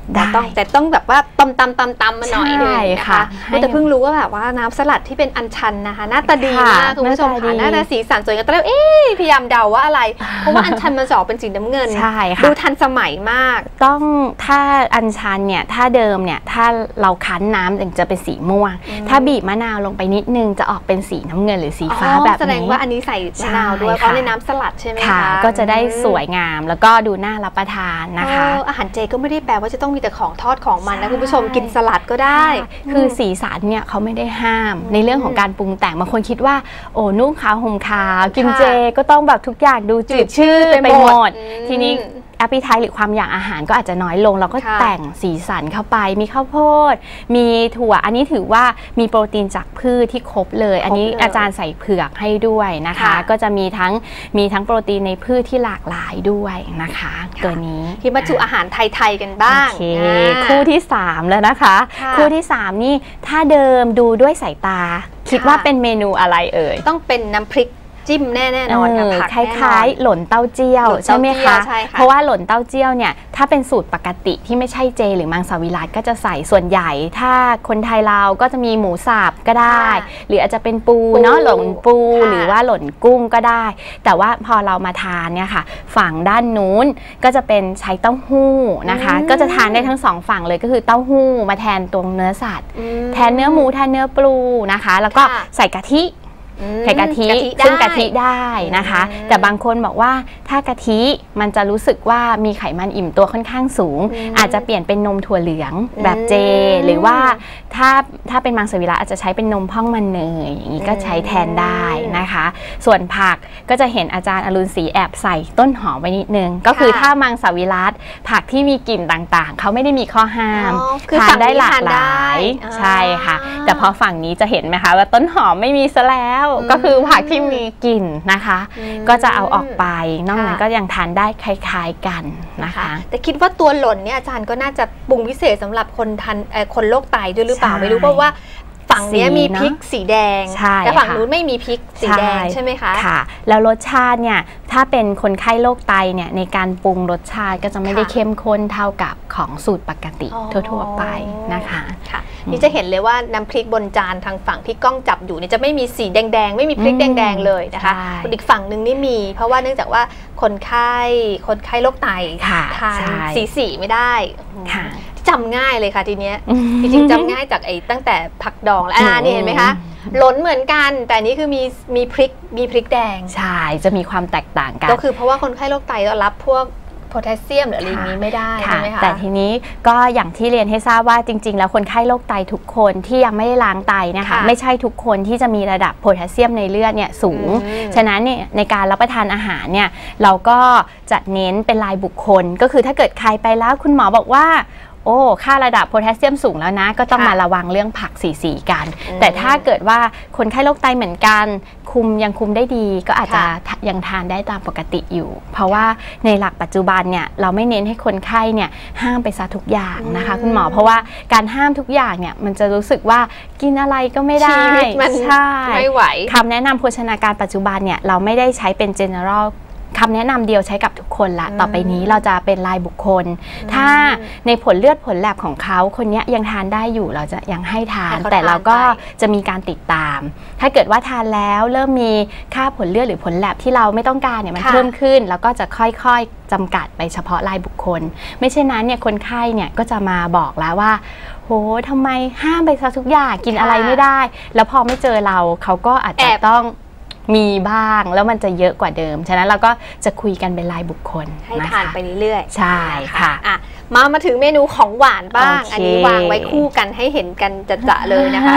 Speaker 1: แต่ต้องแบบว่าตำมาหน่อยนึงนะคะแต่เพิ่งรู้ว่าแบบว่าน้ำสลัดที่เป็นอัญชันนะคะหน้าตาดีมากคุณผู้ชมค่ะหน้าตาสีสันสวยกันแต่แล้วพยายามเดาว่าอะไรเพราะว่าอัญชันมันจะออกเป็นสีน้ำเงินดูทันสมัยมาก
Speaker 2: ต้องถ้าอัญชันเนี่ยถ้าเดิมเนี่ยถ้าเราคั้นน้ำถึงจะเป็นสีม่วงถ้าบีบมะนาวลงไปนิดนึงจะออกเป็นสีน้ำเงินหรือสีฟ้าแบบนี้
Speaker 1: แสดงว่าอันนี้ใส่มะนาวด้วยเพราะในน้ำสลัดใช่ไหมคะ
Speaker 2: ก็จะได้สวยงามแล้วก็ดูน่ารับประทานนะคะ
Speaker 1: อาหารเจก็ไม่ได้แปลว่าจะต้องมีแต่ของทอดของมันนะคุณผู้ชมกินสลัดก็ได้
Speaker 2: คือสีสันเนี่ยเขาไม่ได้ห้ามในเรื่องของการปรุงแต่งบางคนคิดว่าโอ้นุ่งขาวห่มขาวกินเจก็ต้องแบบทุกอย่างดูจืดชืดไปหมดทีนี้appetite หรือความอยากอาหารก็อาจจะน้อยลงเราก็แต่งสีสันเข้าไปมีข้าวโพดมีถั่วอันนี้ถือว่ามีโปรตีนจากพืชที่ครบเลยอันนี้อาจารย์ใส่เผือกให้ด้วยนะคะก็จะมีทั้งโปรตีนในพืชที่หลากหลายด้วยนะคะตัวนี้
Speaker 1: ที่มาสู่อาหารไทยๆกันบ้าง
Speaker 2: คู่ที่3แล้วนะคะคู่ที่3นี่ถ้าเดิมดูด้วยสายตาคิดว่าเป็นเมนูอะไรเอ่ย
Speaker 1: ต้องเป็นน้ำพริกจิ้มแน่นอนค่ะ
Speaker 2: คล้ายๆหล่นเต้าเจี้ยวใช่ไหมคะเพราะว่าหล่นเต้าเจี้ยวเนี่ยถ้าเป็นสูตรปกติที่ไม่ใช่เจหรือมังสวิรัติก็จะใส่ส่วนใหญ่ถ้าคนไทยเราก็จะมีหมูสับก็ได้หรืออาจจะเป็นปูเนาะหล่นปูหรือว่าหล่นกุ้งก็ได้แต่ว่าพอเรามาทานเนี่ยค่ะฝั่งด้านนู้นก็จะเป็นใช้เต้าหู้นะคะก็จะทานได้ทั้ง2ฝั่งเลยก็คือเต้าหู้มาแทนตรงเนื้อสัตว์แทนเนื้อหมูแทนเนื้อปูนะคะแล้วก็ใส่กะทิใส่กะทิซึ่งกะทิได้นะคะแต่บางคนบอกว่าถ้ากะทิมันจะรู้สึกว่ามีไขมันอิ่มตัวค่อนข้างสูงอาจจะเปลี่ยนเป็นนมถั่วเหลืองแบบเจหรือว่าถ้าเป็นมังสวิรัติอาจจะใช้เป็นนมพ่องมันเนยอย่างนี้ก็ใช้แทนได้นะคะส่วนผักก็จะเห็นอาจารย์อรุณศรีแอบใส่ต้นหอมไว้นิดนึงก็คือถ้ามังสวิรัติผักที่มีกลิ่นต่างๆเขาไม่ได้มีข้อห้ามทานได้หลากหลายใช่ค่ะแต่พอฝั่งนี้จะเห็นไหมคะว่าต้นหอมไม่มีซะแล้วก็คือผักที่มีกลิ่นนะคะก็จะเอาออกไปนอกนั้นก็ยังทานได้คล้ายๆกันนะคะ
Speaker 1: แต่คิดว่าตัวหล่นเนี่ยอาจารย์ก็น่าจะปรุงพิเศษสำหรับคนโรคไตด้วยหรือเปล่าไม่รู้เพราะว่าฝั่งนี้มีพริกสีแดงแต่ฝั่งนู้นไม่มีพริกสีแดงใช่ไหมคะ
Speaker 2: ค่ะแล้วรสชาติเนี่ยถ้าเป็นคนไข้โรคไตเนี่ยในการปรุงรสชาติก็จะไม่ได้เข้มข้นเท่ากับของสูตรปกติทั่วๆไปนะคะ
Speaker 1: นี่จะเห็นเลยว่าน้ำพริกบนจานทางฝั่งที่กล้องจับอยู่เนี่ยจะไม่มีสีแดงๆไม่มีพริกแดงๆเลยนะคะอีกฝั่งหนึ่งนี่มีเพราะว่าเนื่องจากว่าคนไข้โรคไตทานสีไม่ได้จำง่ายเลยค่ะทีเนี้ยจริงๆจำง่ายจากตั้งแต่ผักดองแล้วนี่เห็นไหมคะหล่นเหมือนกันแต่นี่คือมีพริกแดง
Speaker 2: ใช่จะมีความแตกต่างกัน
Speaker 1: ก็คือเพราะว่าคนไข้โรคไตก็รับพวกโพแทสเซียมหรืออะไรนี้ไม่ได้ใช่ไหมคะ
Speaker 2: แต่ทีนี้ก็อย่างที่เรียนให้ทราบว่าจริงๆแล้วคนไข้โรคไตทุกคนที่ยังไม่ได้ล้างไตนะคะไม่ใช่ทุกคนที่จะมีระดับโพแทสเซียมในเลือดเนี่ยสูงฉะนั้นเนี่ยในการรับประทานอาหารเนี่ยเราก็จะเน้นเป็นรายบุคคลก็คือถ้าเกิดใครไปแล้วคุณหมอบอกว่าโอ้ค่าระดับโพแทสเซียมสูงแล้วนะก็ต้องมาระวังเรื่องผักสีกันแต่ถ้าเกิดว่าคนไข้โรคไตเหมือนกันยังคุมได้ดีก็อาจจะยังทานได้ตามปกติอยู่เพราะว่าในหลักปัจจุบันเนี่ยเราไม่เน้นให้คนไข้เนี่ยห้ามไปซะทุกอย่างนะคะคุณหมอเพราะว่าการห้ามทุกอย่างเนี่ยมันจะรู้สึกว่ากินอะไรก็ไม่ได้
Speaker 1: ใช่ไม่ไหว
Speaker 2: คำแนะนำโภชนาการปัจจุบันเนี่ยเราไม่ได้ใช้เป็น generalคำแนะนำเดียวใช้กับทุกคนละต่อไปนี้เราจะเป็นรายบุคคลถ้าในผลเลือดผลแลบของเขาคนนี้ยังทานได้อยู่เราจะยังให้ทานแต่เราก็จะมีการติดตามถ้าเกิดว่าทานแล้วเริ่มมีค่าผลเลือดหรือผลแลบที่เราไม่ต้องการเนี่ยมันเพิ่มขึ้นแล้วก็จะค่อยๆจำกัดไปเฉพาะรายบุคคลไม่เช่นนั้นเนี่ยคนไข้เนี่ยก็จะมาบอกแล้วว่าโหทำไมห้ามไปซะทุกอย่างกินอะไรไม่ได้แล้วพอไม่เจอเราเขาก็อาจจะต้องมีบ้างแล้วมันจะเยอะกว่าเดิมฉะนั้นเราก็จะคุยกันเป็นรายบุคคล
Speaker 1: ให้ทานไปเรื่อย
Speaker 2: ๆใช่ค่ะ
Speaker 1: มาถึงเมนูของหวานบ้างอันนี้วางไว้คู่กันให้เห็นกันจะๆเลยนะคะ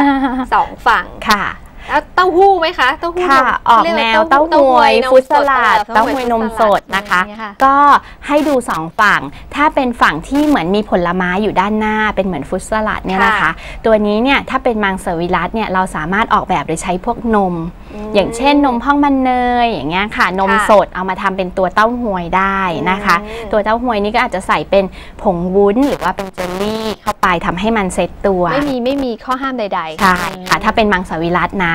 Speaker 1: 2ฝั่ง
Speaker 2: ค่ะ
Speaker 1: แล้วเต้าหู้ไหมคะเต้าหู้
Speaker 2: ออกแนวเต้าหวยฟรุตสลัดเต้าหวยนมสดนะคะก็ให้ดู2ฝั่งถ้าเป็นฝั่งที่เหมือนมีผลไม้อยู่ด้านหน้าเป็นเหมือนฟรุตสลัดเนี่ยนะคะตัวนี้เนี่ยถ้าเป็นมังสวิรัติเนี่ยเราสามารถออกแบบโดยใช้พวกนมอย่างเช่นนมพ่องมันเนยอย่างเงี้ยค่ะนมสดเอามาทำเป็นตัวเต้าหวยได้นะคะตัวเต้าหวยนี้ก็อาจจะใส่เป็นผงวุ้นหรือว่าเป็นเจลลี่เข้าไปทำให้มันเซตตัว
Speaker 1: ไม่มีข้อห้ามใด
Speaker 2: ๆใช่ค่ะถ้าเป็นมังสวิรัตินะ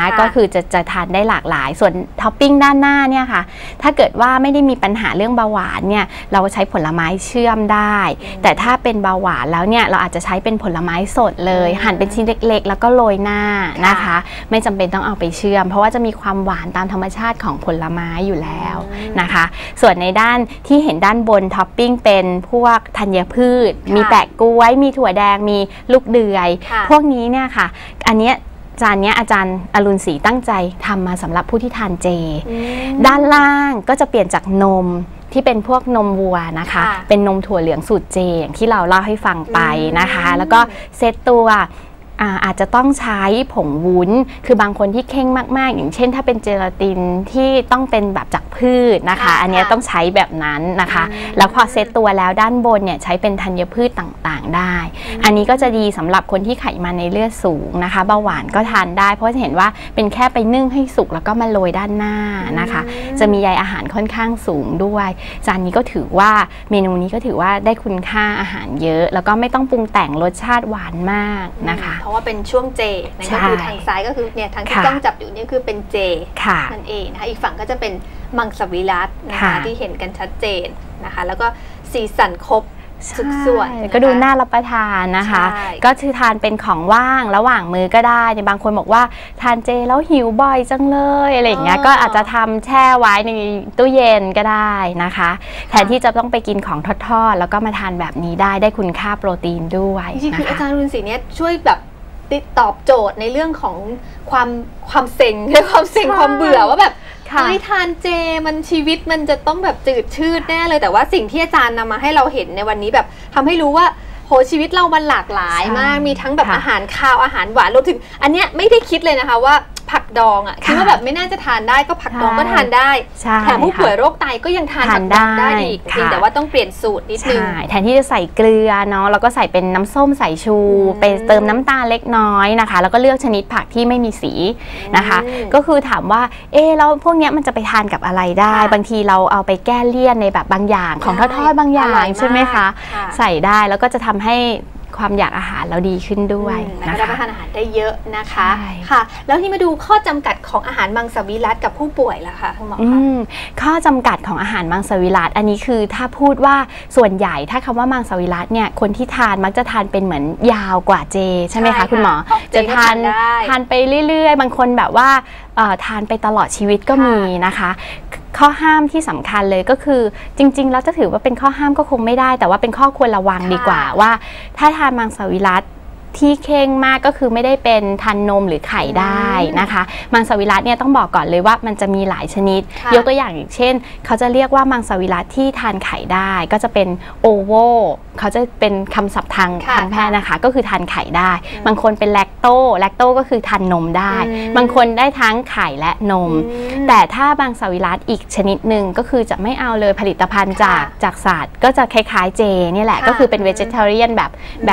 Speaker 2: ก็คือจะทานได้หลากหลายส่วนท็อปปิ้งด้านหน้าเนี่ยค่ะถ้าเกิดว่าไม่ได้มีปัญหาเรื่องเบาหวานเนี่ยเราใช้ผลไม้เชื่อมได้แต่ถ้าเป็นเบาหวานแล้วเนี่ยเราอาจจะใช้เป็นผลไม้สดเลยหั่นเป็นชิ้นเล็กๆแล้วก็โรยหน้านะคะไม่จำเป็นต้องเอาไปเชื่อมเพราะว่าจะมีความหวานตามธรรมชาติของผลไม้อยู่แล้วนะคะส่วนในด้านที่เห็นด้านบนท็อปปิ้งเป็นพวกธัญพืชมีแปะกล้วยมีถั่วแดงมีลูกเดือยพวกนี้เนี่ยค่ะอันเนี้ยจานนี้อาจารย์อรุณศรีตั้งใจทำมาสำหรับผู้ที่ทานเจด้านล่างก็จะเปลี่ยนจากนมที่เป็นพวกนมวัวนะคะเป็นนมถั่วเหลืองสูตรเจอย่างที่เราเล่าให้ฟังไปนะคะแล้วก็เซตตัวอาจจะต้องใช้ผงวุ้นคือบางคนที่เข่งมากๆอย่างเช่นถ้าเป็นเจลาตินที่ต้องเป็นแบบจากพืชนะคะอันนี้ต้องใช้แบบนั้นนะคะแล้วพอเซตตัวแล้วด้านบนเนี่ยใช้เป็นธัญพืชต่างๆได้อันนี้ก็จะดีสำหรับคนที่ไขมันในเลือดสูงนะคะเบาหวานก็ทานได้เพราะจะเห็นว่าเป็นแค่ไปนึ่งให้สุกแล้วก็มาโรยด้านหน้านะคะจะมีใยอาหารค่อนข้างสูงด้วยจานนี้ก็ถือว่าเมนูนี้ก็ถือว่าได้คุณค่าอาหารเยอะแล้วก็ไม่ต้องปรุงแต่งรสชาติหวานมากนะคะ
Speaker 1: เพราะว่าเป็นช่วงเจนั่นก็คือทางซ้ายก็คือเนี่ยทางที่ต้องจับอยู่นี่คือเป็นเจนั่นเองนะคะอีกฝั่งก็จะเป็นมังสวิรัตินะคะที่เห็นกันชัดเจนนะคะแล้วก็สีสันครบทุกส่วน
Speaker 2: ก็ดูน่ารับประทานนะคะก็คือทานเป็นของว่างระหว่างมื้อก็ได้ในบางคนบอกว่าทานเจแล้วหิวบ่อยจังเลยอะไรอย่างเงี้ยก็อาจจะทำแช่ไว้ในตู้เย็นก็ได้นะคะแทนที่จะต้องไปกินของทอดๆแล้วก็มาทานแบบนี้ได้คุณค่าโปรตีนด้วย
Speaker 1: จริงๆคืออาจารย์รุนศรีเนี่ยช่วยแบบตอบโจทย์ในเรื่องของความเซ็งความเบื่อว่าแบบไม่ทานเจมันชีวิตมันจะต้องแบบจืดชืดแน่เลยแต่ว่าสิ่งที่อาจารย์นำมาให้เราเห็นในวันนี้แบบทำให้รู้ว่าโหชีวิตเรามันหลากหลายมากมีทั้งแบบอาหารคาวอาหารหวานรวมถึงอันเนี้ยไม่ได้คิดเลยนะคะว่าผักดองอ่ะคิดว่าแบบไม่น่าจะทานได้ก็ผักดองก็ทานได้แถมผู้ป่วยโรคไตก็ยังทานผักดองได้อีกเพียงแต่ว่าต้องเปลี่ยนสูตรนิดนึง
Speaker 2: แทนที่จะใส่เกลือเนาะแล้วก็ใส่เป็นน้ำส้มสายชูไปเติมน้ำตาลเล็กน้อยนะคะแล้วก็เลือกชนิดผักที่ไม่มีสีนะคะก็คือถามว่าแล้วพวกนี้มันจะไปทานกับอะไรได้บางทีเราเอาไปแก้เลี่ยนในแบบบางอย่างของทอดๆบางอย่างใช่ไหมคะใส่ได้แล้วก็จะทำให้ความอยากอาหารเราดีขึ้นด้วย
Speaker 1: นะคะรับประทานอาหารได้เยอะนะคะค่ะแล้วที่มาดูข้อจำกัดของอาหารมังสวิรัติกับผู้ป่วยล่ะคะคุณหมอคะ
Speaker 2: ข้อจำกัดของอาหารมังสวิรัติอันนี้คือถ้าพูดว่าส่วนใหญ่ถ้าคำว่ามังสวิรัติเนี่ยคนที่ทานมักจะทานเป็นเหมือนยาวกว่าเจใช่ไหมคะคุณหมอจะทานไปเรื่อยๆบางคนแบบว่าทานไปตลอดชีวิตก็มีนะคะข้อห้ามที่สำคัญเลยก็คือจริงๆแล้วจะถือว่าเป็นข้อห้ามก็คงไม่ได้แต่ว่าเป็นข้อควรระวังดีกว่าว่าถ้าทานมังสวิรัติที่เข่งมากก็คือไม่ได้เป็นทานนมหรือไข่ได้นะคะมังสวิรัติเนี่ยต้องบอกก่อนเลยว่ามันจะมีหลายชนิดยกตัวอย่างเช่นเขาจะเรียกว่ามังสวิรัติที่ทานไข่ได้ก็จะเป็นโอโวเขาจะเป็นคำศัพท์ทางแพทย์นะคะก็คือทานไข่ได้บางคนเป็นแลคโตก็คือทานนมได้บางคนได้ทั้งไข่และนมแต่ถ้ามังสวิรัติอีกชนิดหนึ่งก็คือจะไม่เอาเลยผลิตภัณฑ์จากสัตว์ก็จะคล้ายๆเจนี่แหละก็คือเป็นเวจิเทเรียนแบบ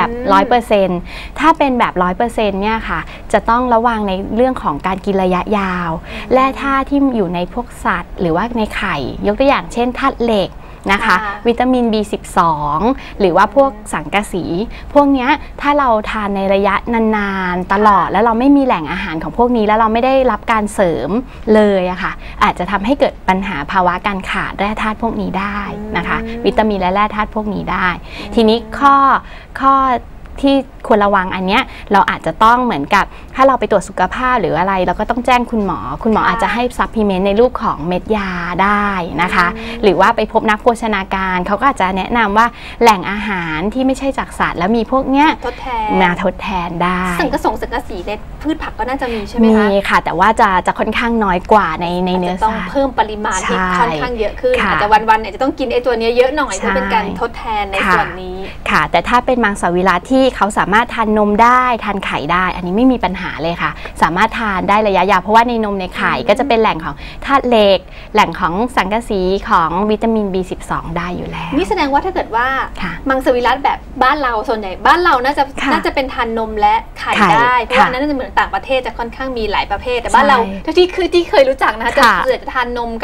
Speaker 2: 100%ถ้าเป็นแบบ 100% เนี่ยค่ะจะต้องระวังในเรื่องของการกินระยะยาวแร่ธาตุที่อยู่ในพวกสัตว์หรือว่าในไข่ยกตัวอย่างเช่นธาตุเหล็กนะคะวิตามิน B12 หรือว่าพวกสังกะสีพวกนี้ถ้าเราทานในระยะนานๆตลอดแล้วเราไม่มีแหล่งอาหารของพวกนี้แล้วเราไม่ได้รับการเสริมเลยอะค่ะอาจจะทำให้เกิดปัญหาภาวะการขาดแร่ธาตุพวกนี้ได้นะคะวิตามินและแร่ธาตุพวกนี้ได้ทีนี้ข้อที่ควรระวังอันเนี้ยเราอาจจะต้องเหมือนกับถ้าเราไปตรวจสุขภาพหรืออะไรเราก็ต้องแจ้งคุณหมออาจจะให้ซัพพลีเมนต์ในรูปของเม็ดยาได้นะคะหรือว่าไปพบนักโภชนาการเขาก็อาจจะแนะนำว่าแหล่งอาหารที่ไม่ใช่จากสัตว์แล้วมีพวกเนี้ยมาทดแทนได้
Speaker 1: สังกะสีในพืชผักก็น่าจะมีใช่ไหมคะ
Speaker 2: มีค่ะแต่ว่าจะค่อนข้างน้อยกว่าในเนื้อสัตว์
Speaker 1: ต้องเพิ่มปริมาณที่ค่อนข้างเยอะขึ้นอาจจะวันๆเนี่ยจะต้องกินไอ้ตัวนี้เยอะหน่อยเพื่อเป็นการทดแทนในส่วนนี้
Speaker 2: ค่ะแต่ถ้าเป็นมังสวิรัติที่เขาสามารถทานนมได้ทานไข่ได้อันนี้ไม่มีปัญหาเลยค่ะสามารถทานได้ระยะยาวเพราะว่าในนมในไข่ก็จะเป็นแหล่งของธาตุเหล็กแหล่งของสังกะสีของวิตามิน B12 ได้อยู่แล้ว
Speaker 1: นี่แสดงว่าถ้าเกิดว่ามังสวิรัติแบบบ้านเราส่วนใหญ่บ้านเราน่าจะเป็นทานนมและไข่ได้เพราะว่านั้นจะเหมือนต่างประเทศจะค่อนข้างมีหลายประเภทแต่บ้านเราที่เคยรู้จักนะคะจะทานนมกับ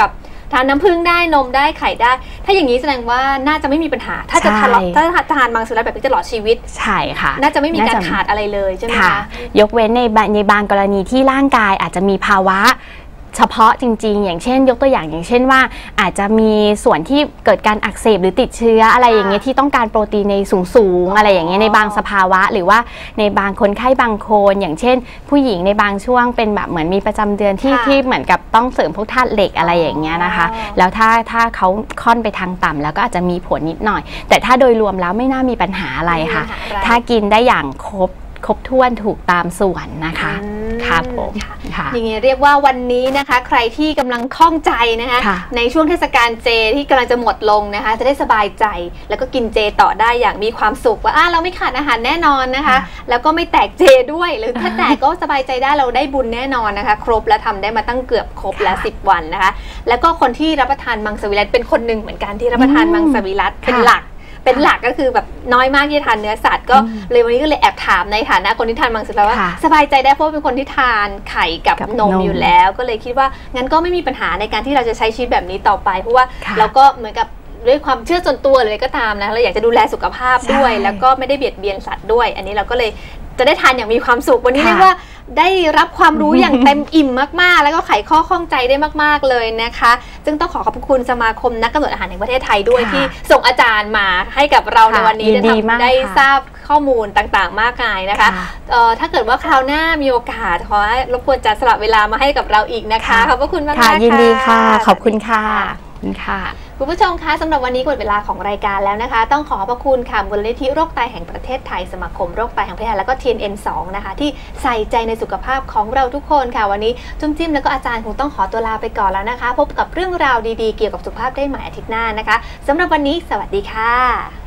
Speaker 1: ทานน้ำผึ้งได้นมได้ไข่ได้ถ้าอย่างนี้แสดงว่าน่าจะไม่มีปัญหาถ้าจะทานมังสวิรัติแบบนี้ตลอดชีวิต
Speaker 2: ใช่ค่ะ
Speaker 1: น่าจะไม่มีการขาดอะไรเลยใช่ไหมคะ
Speaker 2: ยกเว้นในบางกรณีที่ร่างกายอาจจะมีภาวะเฉพาะจริงๆอย่างเช่นยกตัวอย่างเช่นว่าอาจจะมีส่วนที่เกิดการอักเสบหรือติดเชื้ออะไรอย่างเงี้ยที่ต้องการโปรตีนในสูงอะไรอย่างเงี้ยในบางสภาวะหรือว่าในบางคนไข้บางคนอย่างเช่นผู้หญิงในบางช่วงเป็นแบบเหมือนมีประจำเดือนที่เหมือนกับต้องเสริมพวกธาตุเหล็กอะไรอย่างเงี้ยนะคะแล้วถ้าเขาค่อนไปทางต่ำแล้วก็อาจจะมีผลนิดหน่อยแต่ถ้าโดยรวมแล้วไม่น่ามีปัญหาอะไรค่ะถ้ากินได้อย่างครบถ้วนถูกตามส่วนนะคะครับผม
Speaker 1: อย่างนี้เรียกว่าวันนี้นะคะใครที่กำลังคล่องใจนะคะในช่วงเทศกาลเจที่กำลังจะหมดลงนะคะจะได้สบายใจแล้วก็กินเจต่อได้อย่างมีความสุขว่าเราไม่ขาดอาหารแน่นอนนะคะแล้วก็ไม่แตกเจด้วยหรือถ้าแตกก็สบายใจได้เราได้บุญแน่นอนนะคะครบและทำได้มาตั้งเกือบครบแล้ว10 วันนะคะแล้วก็คนที่รับประทานมังสวิรัติเป็นคนหนึ่งเหมือนกันที่รับประทานมังสวิรัติเป็นหลักก็คือแบบน้อยมากที่ทานเนื้อสัตว์ก็เลยวันนี้ก็เลยแอบถามในฐานะคนที่ทานมังสวิรัติว่าสบายใจได้เพราะเป็นคนที่ทานไข่กับนมอยู่แล้วก็เลยคิดว่างั้นก็ไม่มีปัญหาในการที่เราจะใช้ชีวิตแบบนี้ต่อไปเพราะว่าเราก็เหมือนกับด้วยความเชื่อส่วนตัวเลยก็ตามนะเราอยากจะดูแลสุขภาพด้วยแล้วก็ไม่ได้เบียดเบียนสัตว์ด้วยอันนี้เราก็เลยจะได้ทานอย่างมีความสุขวันนี้เรียกว่าได้รับความรู้อย่างเต็มอิ่มมากๆแล้วก็ไขข้อข้องใจได้มากๆเลยนะคะซึ่งต้องขอขอบคุณสมาคมนักกำหนดอาหารแห่งประเทศไทยด้วยที่ส่งอาจารย์มาให้กับเราในวันนี้ได้ทราบข้อมูลต่างๆมากมายนะคะถ้าเกิดว่าคราวหน้ามีโอกาสขอให้รบกวนอาจารย์สละเวลามาให้กับเราอีกนะคะขอบพระคุณมากค่ะ
Speaker 2: ยินดีค่ะขอบคุณค่ะ
Speaker 1: คุณผู้ชมคะสำหรับวันนี้หมดเวลาของรายการแล้วนะคะต้องขอขอบคุณค่ะมูลนิธิโรคไตแห่งประเทศไทยสมาคมโรคไตแห่งประเทศไทยแล้วก็ TNN2 นะคะที่ใส่ใจในสุขภาพของเราทุกคนค่ะวันนี้จุ้มจิ้มแล้วก็อาจารย์คงต้องขอตัวลาไปก่อนแล้วนะคะพบกับเรื่องราวดีๆเกี่ยวกับสุขภาพได้ใหม่อาทิตย์หน้านะคะสำหรับวันนี้สวัสดีค่ะ